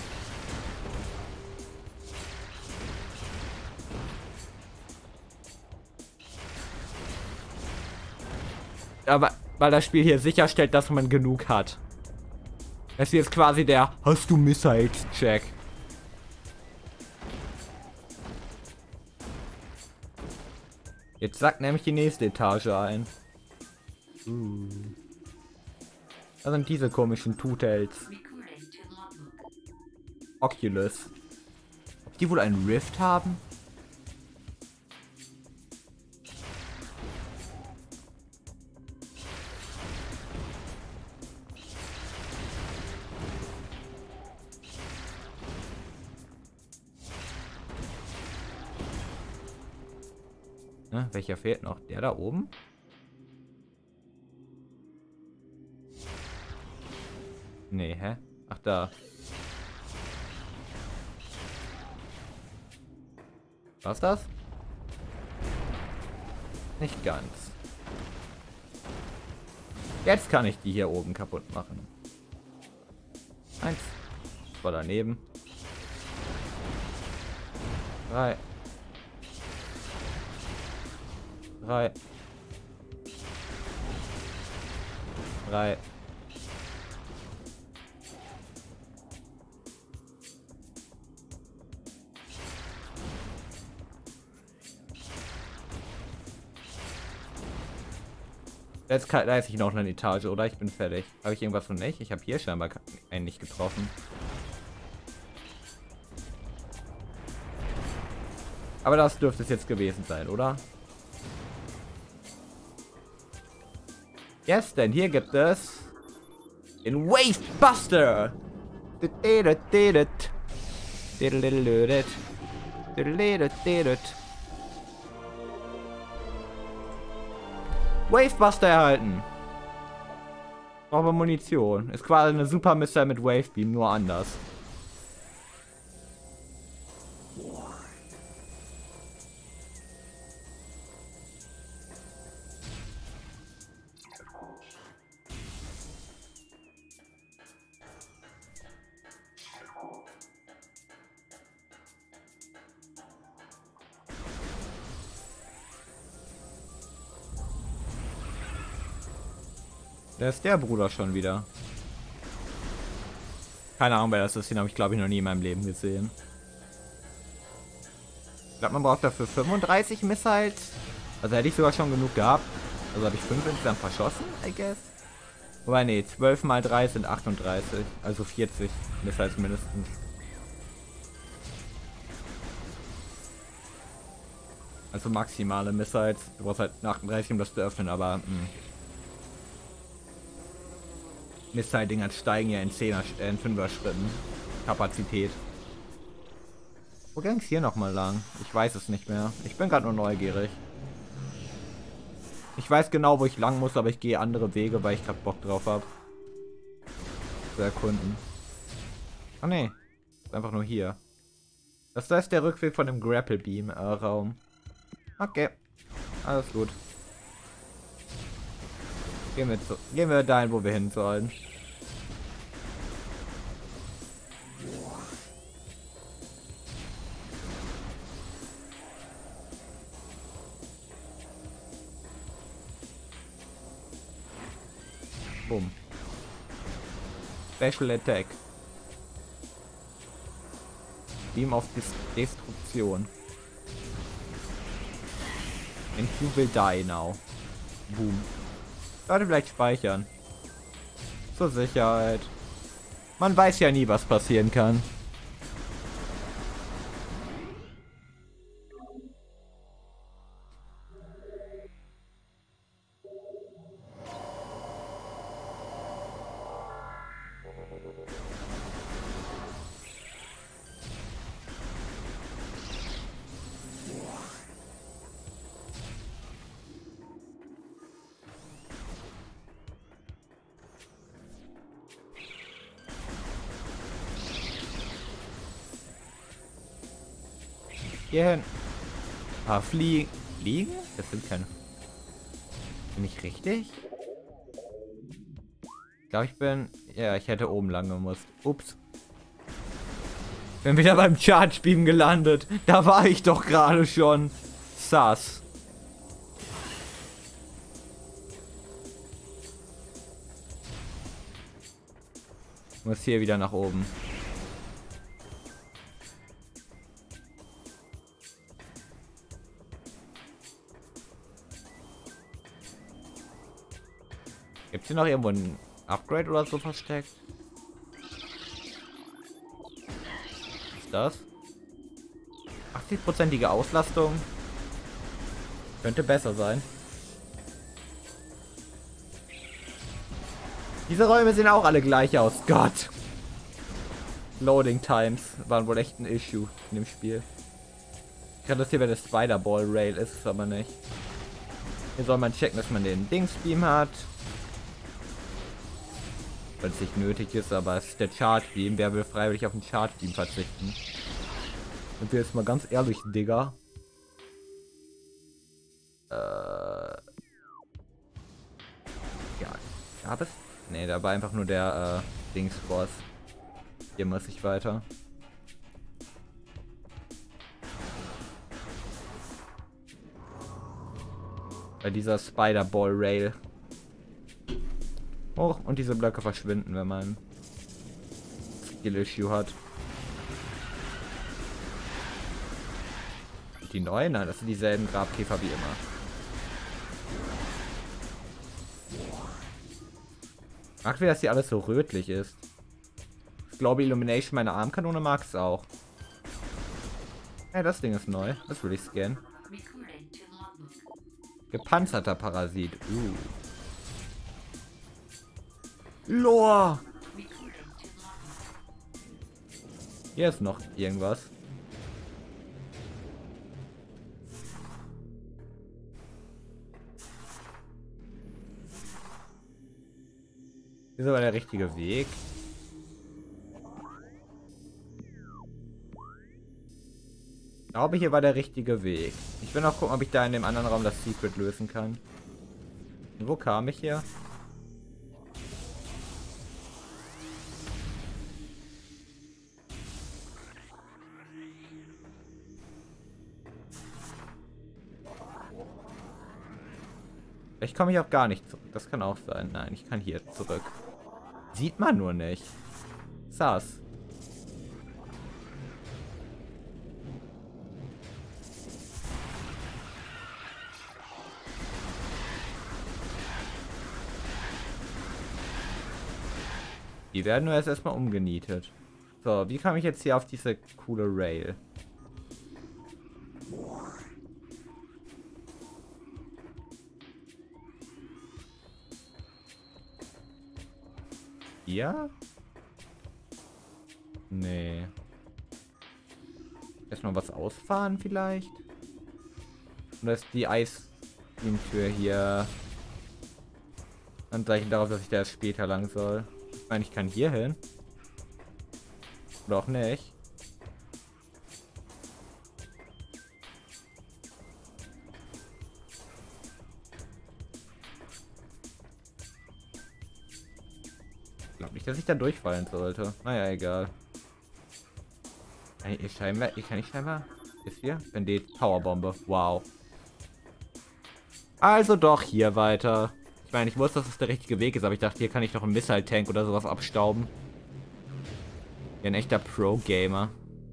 Aber weil das Spiel hier sicherstellt, dass man genug hat. Das hier ist quasi der Hast du Missiles Check. Jetzt sackt nämlich die nächste Etage ein. Uh. Da sind diese komischen Two-Tails. Oculus. Ob die wohl einen Rift haben? Ne, welcher fehlt noch? Der da oben? Nee, hä? Ach, da. Was das? Nicht ganz. Jetzt kann ich die hier oben kaputt machen. Eins. War daneben. Drei. Drei. Drei. Jetzt kann, da ist ich noch eine Etage, oder? Ich bin fertig. Habe ich irgendwas von nicht? Ich habe hier scheinbar einen nicht getroffen. Aber das dürfte es jetzt gewesen sein, oder? Yes, denn hier gibt es den Wavebuster. Wavebuster erhalten. Brauchen wir Munition. Ist quasi eine Super Missile mit Wavebeam, nur anders. Da ist der Bruder schon wieder. Keine Ahnung, wer das ist. Den habe ich, glaube ich, noch nie in meinem Leben gesehen. Ich glaube, man braucht dafür fünfunddreißig Missiles. Also hätte ich sogar schon genug gehabt. Also habe ich fünf insgesamt verschossen, I guess. Wobei, nee, zwölf mal drei sind achtunddreißig. Also vierzig Missiles mindestens. Also maximale Missiles. Du brauchst halt achtunddreißig, um das zu öffnen, aber... Mh. Missile-Dinger steigen ja in zehner, äh, in fünfer Schritten. Kapazität. Wo ging's hier nochmal lang? Ich weiß es nicht mehr. Ich bin gerade nur neugierig. Ich weiß genau, wo ich lang muss, aber ich gehe andere Wege, weil ich gerade Bock drauf habe. Zu erkunden. Ah ne. Ist einfach nur hier. Das ist der Rückweg von dem Grapple Beam äh, Raum. Okay. Alles gut. Gehen wir, zu, gehen wir dahin, wo wir hin sollen. Boom. Special Attack. Beam of Dis Destruktion. And you will die now. Boom. Sollte vielleicht speichern. Zur Sicherheit. Man weiß ja nie, was passieren kann. Hierhin. Ah, fliegen. Fliegen? Das sind keine. Bin ich richtig? Ich glaube, ich bin... Ja, ich hätte oben lang gemusst. Ups. Bin wieder beim Charge Beam gelandet. Da war ich doch gerade schon. Sass. Muss hier wieder nach oben. Gibt es hier noch irgendwo ein Upgrade oder so versteckt? Was ist das? achtzig prozentige Auslastung. Könnte besser sein. Diese Räume sehen auch alle gleich aus. Gott. Loading Times waren wohl echt ein Issue in dem Spiel. Ich kann das hier bei der Spider-Ball Rail ist es aber nicht. Hier soll man checken, dass man den Dings-Beam hat. Weil es nicht nötig ist, aber es ist der Charge Beam. Wer will freiwillig auf den Charge Beam verzichten? Und wir jetzt mal ganz ehrlich, Digga. Äh. Ja, gab es? Ne, da war einfach nur der äh, Dings-Boss. Hier muss ich weiter. Bei dieser Spider-Ball Rail. Oh, und diese Blöcke verschwinden, wenn man Skill-Issue hat. Die neuen? Nein, das sind dieselben Grabkäfer wie immer. Mag, wie das hier alles so rötlich ist. Das Global Illumination meiner Armkanone mag es auch. Ja, das Ding ist neu. Das will ich scannen. Gepanzerter Parasit. Uh. Lore! Hier ist noch irgendwas. Ist aber der richtige Weg. Ich glaube, hier war der richtige Weg. Ich will noch gucken, ob ich da in dem anderen Raum das Secret lösen kann. Und wo kam ich hier? Vielleicht komme ich auch gar nicht zurück. Das kann auch sein. Nein, ich kann hier zurück. Sieht man nur nicht. Sass. Die werden nur erst erstmal umgenietet. So, wie kam ich jetzt hier auf diese coole Rail? Hier? Nee. Erstmal was ausfahren vielleicht? Oder ist die Eistür hier ein Zeichen darauf, dass ich da erst später lang soll? Ich meine, ich kann hier hin. Oder auch nicht. Ich glaube nicht, dass ich da durchfallen sollte. Naja, egal. Ich scheinbar, ich kann nicht scheinbar. Ist hier? Bandit Powerbombe. Wow. Also doch hier weiter. Ich meine, ich wusste, dass es der richtige Weg ist, aber ich dachte, hier kann ich noch einen Missile-Tank oder sowas abstauben. Ja, ein echter Pro-Gamer.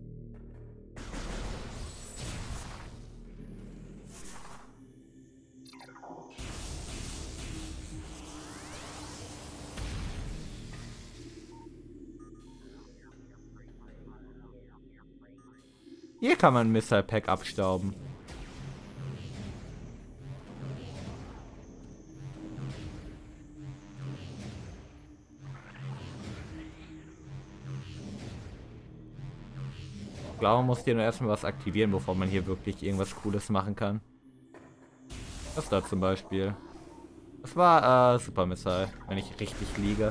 Hier kann man ein Missile-Pack abstauben. Ich glaube, man muss hier nur erstmal was aktivieren, bevor man hier wirklich irgendwas Cooles machen kann. Das da zum Beispiel. Das war äh, Super Missile, wenn ich richtig liege.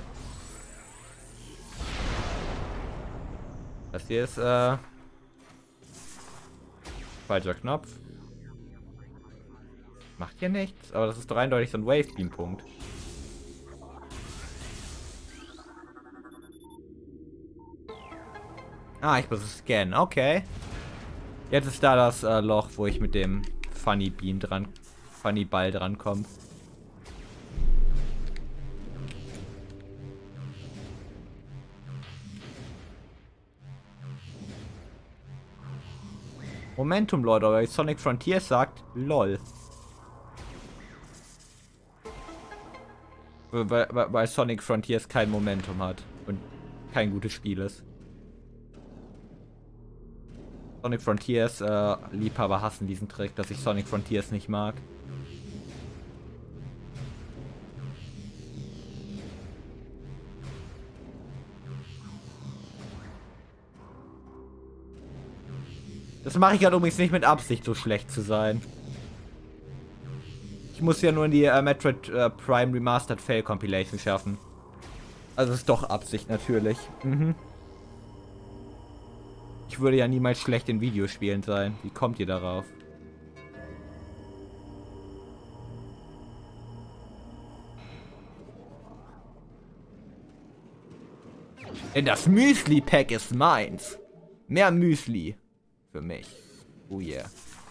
Das hier ist äh, falscher Knopf. Macht hier nichts, aber das ist doch eindeutig so ein Wave Beam Punkt. Ah, ich muss es scannen. Okay. Jetzt ist da das äh, Loch, wo ich mit dem Funny Beam dran, Funny Ball dran komme. Momentum, Leute, aber Sonic Frontiers sagt, lol. Weil, weil, weil Sonic Frontiers kein Momentum hat und kein gutes Spiel ist. Sonic Frontiers äh, Liebhaber hassen diesen Trick, dass ich Sonic Frontiers nicht mag. Das mache ich halt übrigens nicht mit Absicht, so schlecht zu sein. Ich muss ja nur in die äh, Metroid äh, Prime Remastered Fail Compilation schaffen. Also ist doch Absicht natürlich. Mhm. Ich würde ja niemals schlecht in Videospielen sein. Wie kommt ihr darauf? Denn das Müsli-Pack ist meins. Mehr Müsli. Für mich. Oh yeah.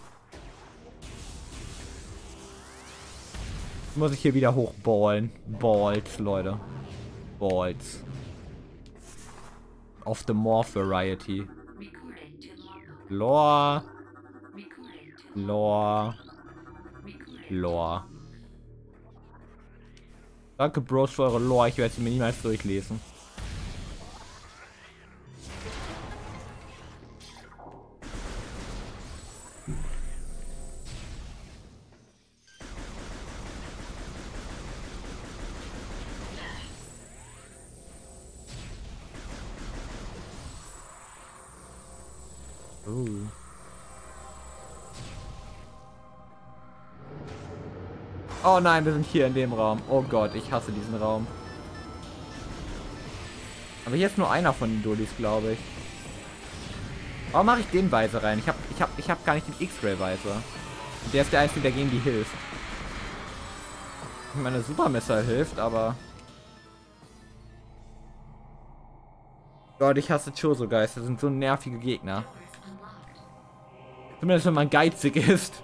Muss ich hier wieder hochballen. Balls, Leute. Balls. Of the Morph Variety. Lore. Lore. Lore. Danke, Bros, für eure Lore. Ich werde sie mir niemals durchlesen. Oh. Oh nein, wir sind hier in dem Raum. Oh Gott, ich hasse diesen Raum. Aber hier ist nur einer von den Dullis, glaube ich. Warum mache ich den Weiser rein? Ich habe ich hab, ich hab gar nicht den X-Ray-Weiser. Der ist der Einzige, der gegen die hilft. Meine Supermesser hilft, aber... Gott, ich hasse Chozo-Geister. Das sind so nervige Gegner. Zumindest wenn man geizig ist.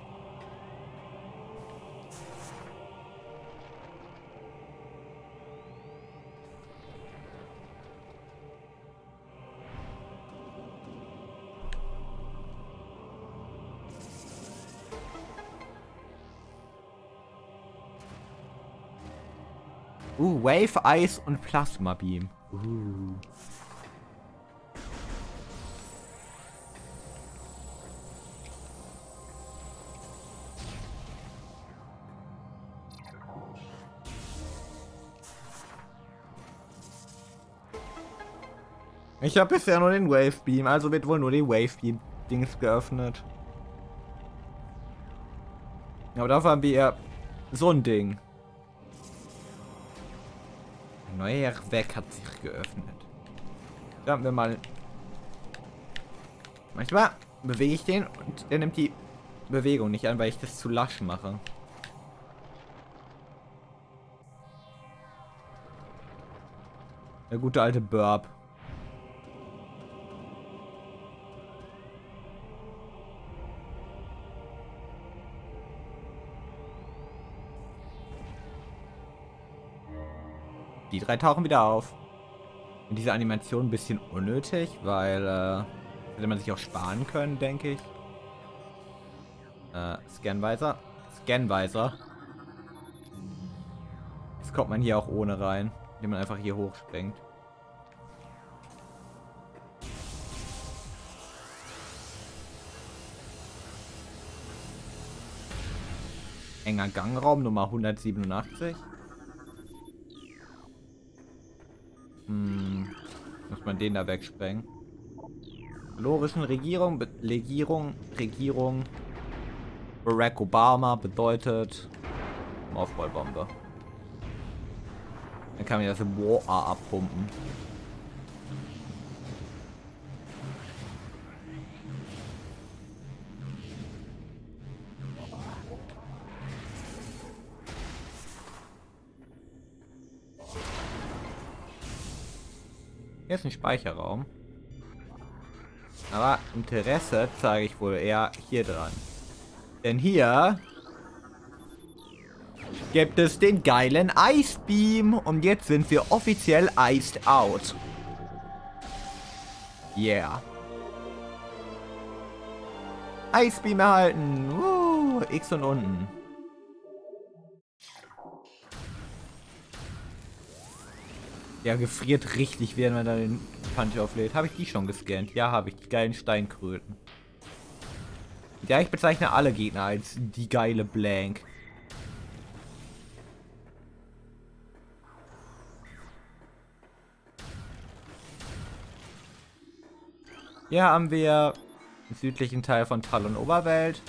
Uh, Wave, Eis und Plasma Beam. Uh. Ich habe bisher nur den Wave Beam, also wird wohl nur die Wave Beam Dings geöffnet. Aber dafür haben wir so ein Ding. Ein neuer Weg hat sich geöffnet. Da haben wir mal. Manchmal bewege ich den und der nimmt die Bewegung nicht an, weil ich das zu lasch mache. Der gute alte Burp. Die drei tauchen wieder auf. Und diese Animation ein bisschen unnötig, weil äh, hätte man sich auch sparen können, denke ich. Äh, Scanweiser. Scanweiser. Jetzt kommt man hier auch ohne rein, indem man einfach hier hochspringt. Enger Gangraum Nummer hundertsiebenundachtzig. Hm, muss man den da wegsprengen? Lorischen Regierung, Be Legierung, Regierung. Barack Obama bedeutet Aufrollbombe. Dann kann man das War abpumpen. Hier ist ein Speicherraum. Aber Interesse zeige ich wohl eher hier dran. Denn hier gibt es den geilen Ice Beam. Und jetzt sind wir offiziell iced out. Yeah. Ice Beam erhalten. Uh, X und unten. Ja, gefriert richtig, während man dann den Punch auflädt. Habe ich die schon gescannt? Ja, habe ich. Die geilen Steinkröten. Ja, ich bezeichne alle Gegner als die geile Blank. Hier haben wir den südlichen Teil von Talon Oberwelt.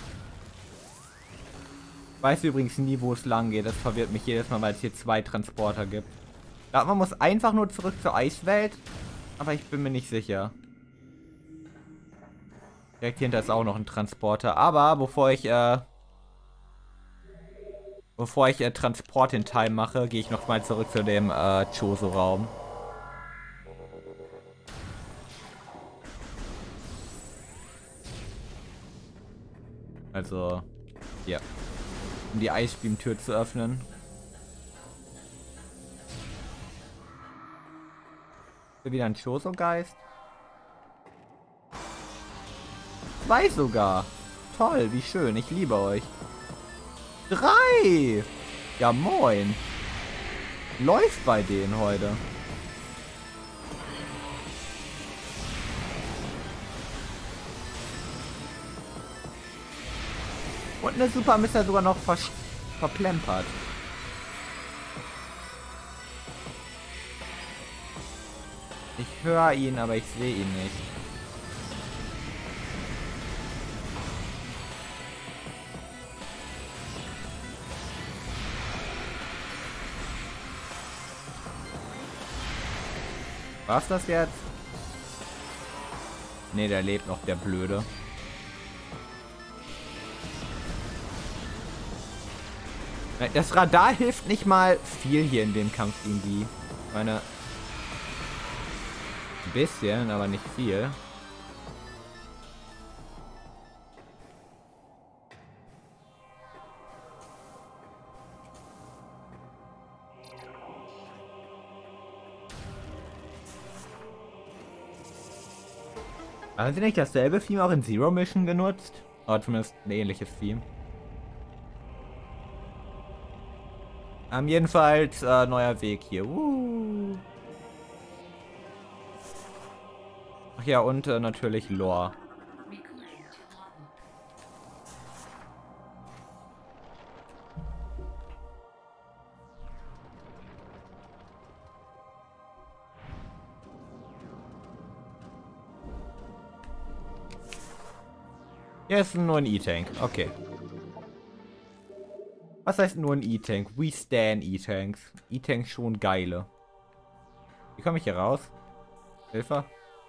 Ich weiß übrigens nie, wo es lang geht. Das verwirrt mich jedes Mal, weil es hier zwei Transporter gibt. Ich glaube, man muss einfach nur zurück zur Eiswelt. Aber ich bin mir nicht sicher. Direkt hinter ist auch noch ein Transporter. Aber bevor ich, äh... Bevor ich äh, Transport in Time mache, gehe ich nochmal zurück zu dem äh, Chozo-Raum. Also, ja. Um die Eisbeam-Tür zu öffnen. Wieder ein Chozo-Geist. Zwei sogar. Toll, wie schön. Ich liebe euch. Drei. Ja, moin. läuft bei denen heute. Und eine Super ist ja sogar noch ver verplempert. Ich höre ihn, aber ich sehe ihn nicht. War's das jetzt? Ne, der lebt noch, der Blöde. Das Radar hilft nicht mal viel hier in dem Kampf irgendwie. Ich meine, ein bisschen, aber nicht viel. Haben Sie nicht dasselbe Theme auch in Zero Mission genutzt? Oder zumindest ein ähnliches Theme. Um, jedenfalls äh, neuer Weg hier. Uh. Ach ja, und äh, natürlich Lore. Ja, ist nur ein E-Tank. Okay. Was heißt nur ein E-Tank? We stan E-Tanks. E-Tanks schon geile. Wie komme ich hier raus? Hilfe?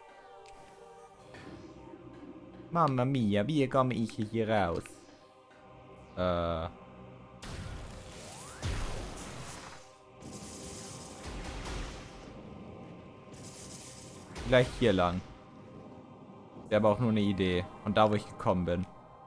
Mamma mia, wie komme ich hier raus? Äh. Vielleicht hier lang. Wäre aber auch nur eine Idee. Und da, wo ich gekommen bin.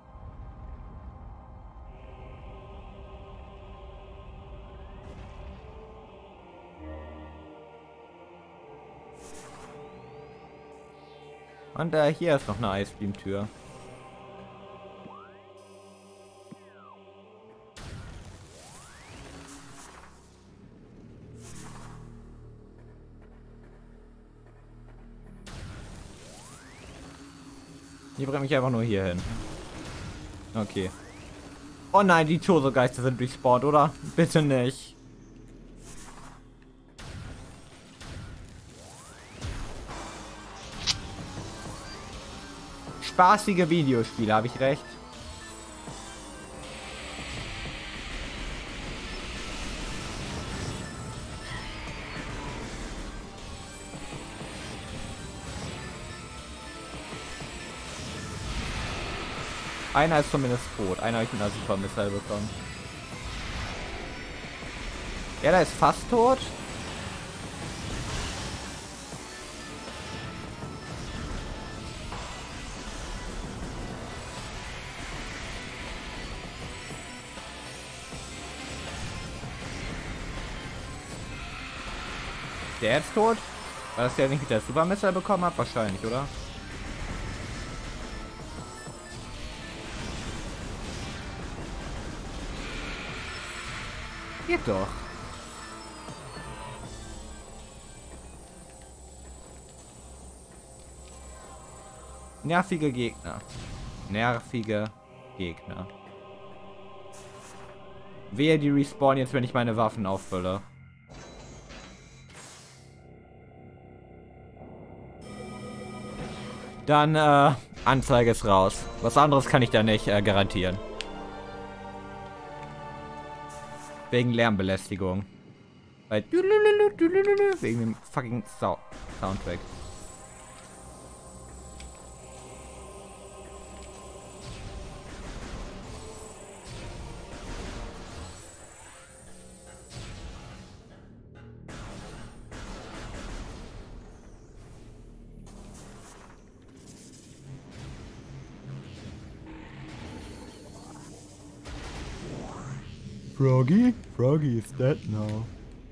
Und äh, hier ist noch eine Eisbeam-Tür. Die bringt mich einfach nur hier hin. Okay. Oh nein, die Chozo-Geister sind respawned, oder? Bitte nicht. Spaßige Videospiele, habe ich recht? Einer ist zumindest tot. Einer habe ich mit einer Super Missile bekommen. Ja, der ist fast tot. Der jetzt tot? War das der nicht mit der Super Missile bekommen hat? Wahrscheinlich, oder? Geht doch. Nervige Gegner. Nervige Gegner. Wehe, die respawnen jetzt, wenn ich meine Waffen auffülle. Dann, äh, Anzeige ist raus. Was anderes kann ich da nicht äh, garantieren. Wegen Lärmbelästigung. Weil wegen dem fucking Sound Soundtrack. Froggy? Froggy is dead now.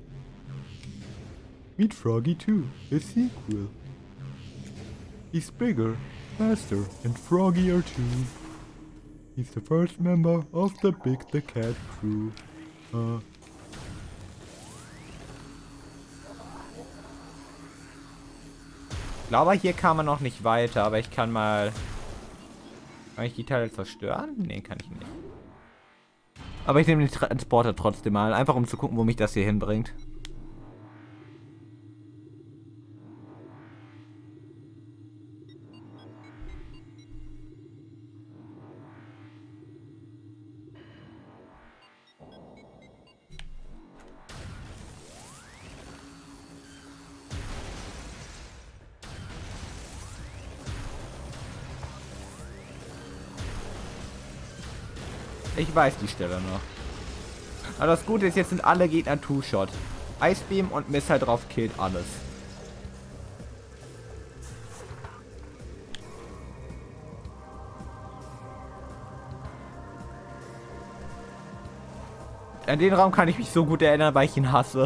Meet Froggy two, a sequel. He's bigger, faster, and froggier too. He's the first member of the Big the Cat crew. Uh. glaube, hier kann man noch nicht weiter, aber ich kann mal... Kann ich die Teile zerstören? Nee, kann ich nicht. Aber ich nehme den Transporter trotzdem mal, einfach um zu gucken, wo mich das hier hinbringt. Ich weiß die Stelle noch. Aber das Gute ist, jetzt sind alle Gegner Two-Shot. Icebeam und Missile drauf killt alles. An den Raum kann ich mich so gut erinnern, weil ich ihn hasse.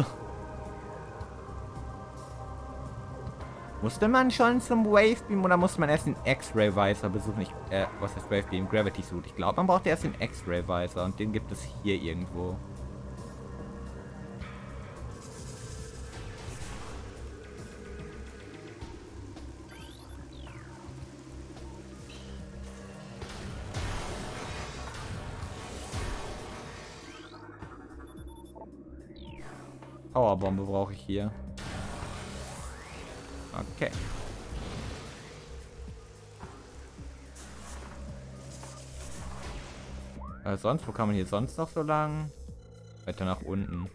Musste man schon zum Wavebeam oder musste man erst den X-Ray-Visor besuchen? Ich, äh, was heißt Wavebeam? Gravity Suit. Ich glaube, man braucht erst den X-Ray-Visor und den gibt es hier irgendwo. Powerbombe brauche ich hier. Okay. Äh, sonst, wo kann man hier sonst noch so lang? Weiter nach unten.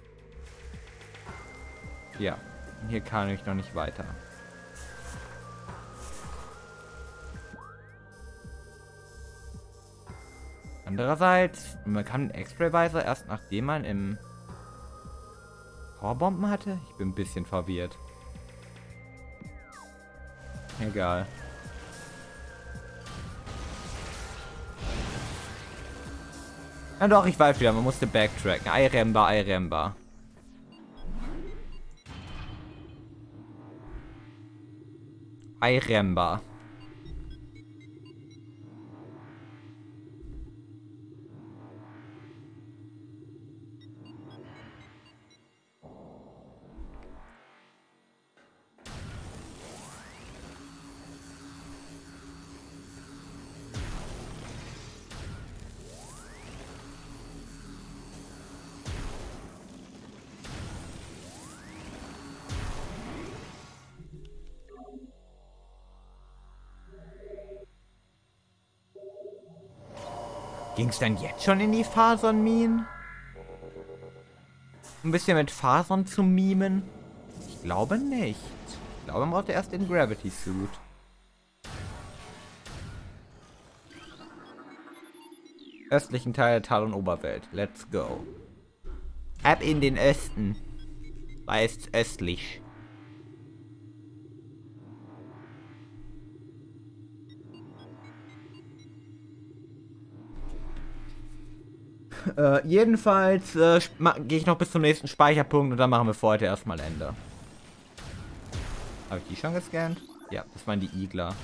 Ja, hier kann ich noch nicht weiter. Andererseits, man kann den X-Ray-Visor erst nachdem man im Powerbomben hatte? Ich bin ein bisschen verwirrt. Egal. Ja doch, ich weiß wieder, man musste backtracken. I remember, I remember. I remember. Ging's dann jetzt schon in die Fasern-Minen? Ein bisschen mit Fasern zu mimen? Ich glaube nicht. Ich glaube, man brauchte erst den Gravity Suit. Östlichen Teil der Talon-Oberwelt. Let's go. Ab in den Osten. Weil es östlich. Äh, jedenfalls äh, gehe ich noch bis zum nächsten Speicherpunkt und dann machen wir für heute erstmal Ende. Habe ich die schon gescannt? Ja, das waren die Igler.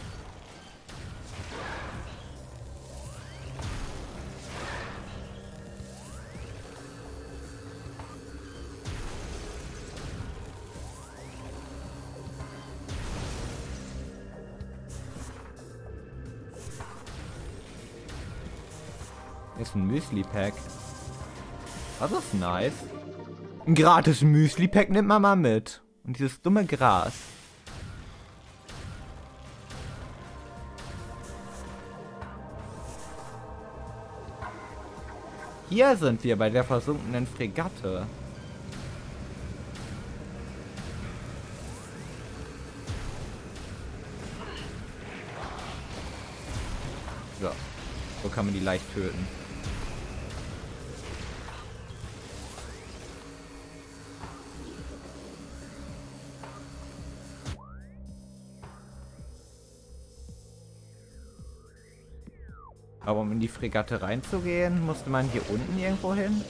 Ist ein Müsli-Pack. Das ist nice. Ein gratis Müsli-Pack nimmt man mal mit. Und dieses dumme Gras. Hier sind wir bei der versunkenen Fregatte. So. So kann man die leicht töten. Aber um in die Fregatte reinzugehen, musste man hier unten irgendwo hin.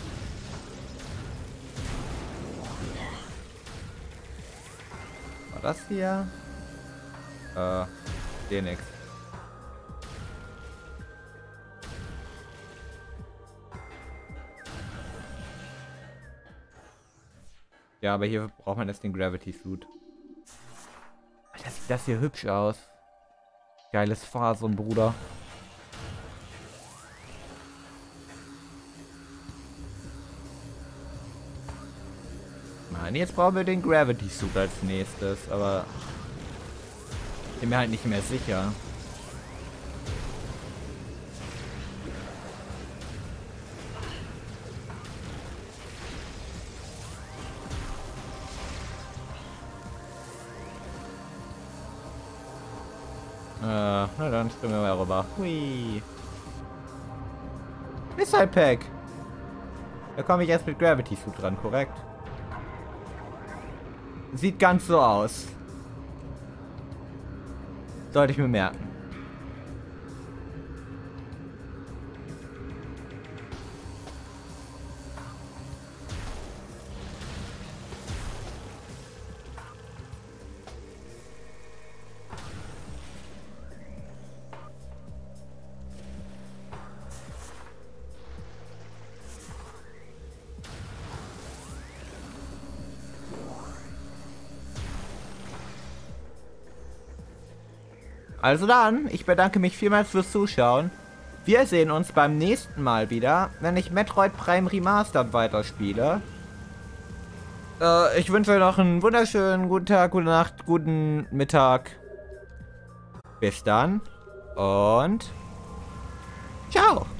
War das hier? Äh, sehe nix. Ja, aber hier braucht man jetzt den Gravity Suit. Das das hier hübsch aus. Geiles Phason, Bruder. Mann, jetzt brauchen wir den Gravity Suit als nächstes, aber ich bin mir halt nicht mehr sicher. Äh, na dann springen wir mal rüber. Hui. Missile Pack. Da komme ich erst mit Gravity Suit dran, korrekt? Sieht ganz so aus. Sollte ich mir merken. Also dann, ich bedanke mich vielmals fürs Zuschauen. Wir sehen uns beim nächsten Mal wieder, wenn ich Metroid Prime Remastered weiterspiele. Äh, ich wünsche euch noch einen wunderschönen guten Tag, gute Nacht, guten Mittag. Bis dann und ciao.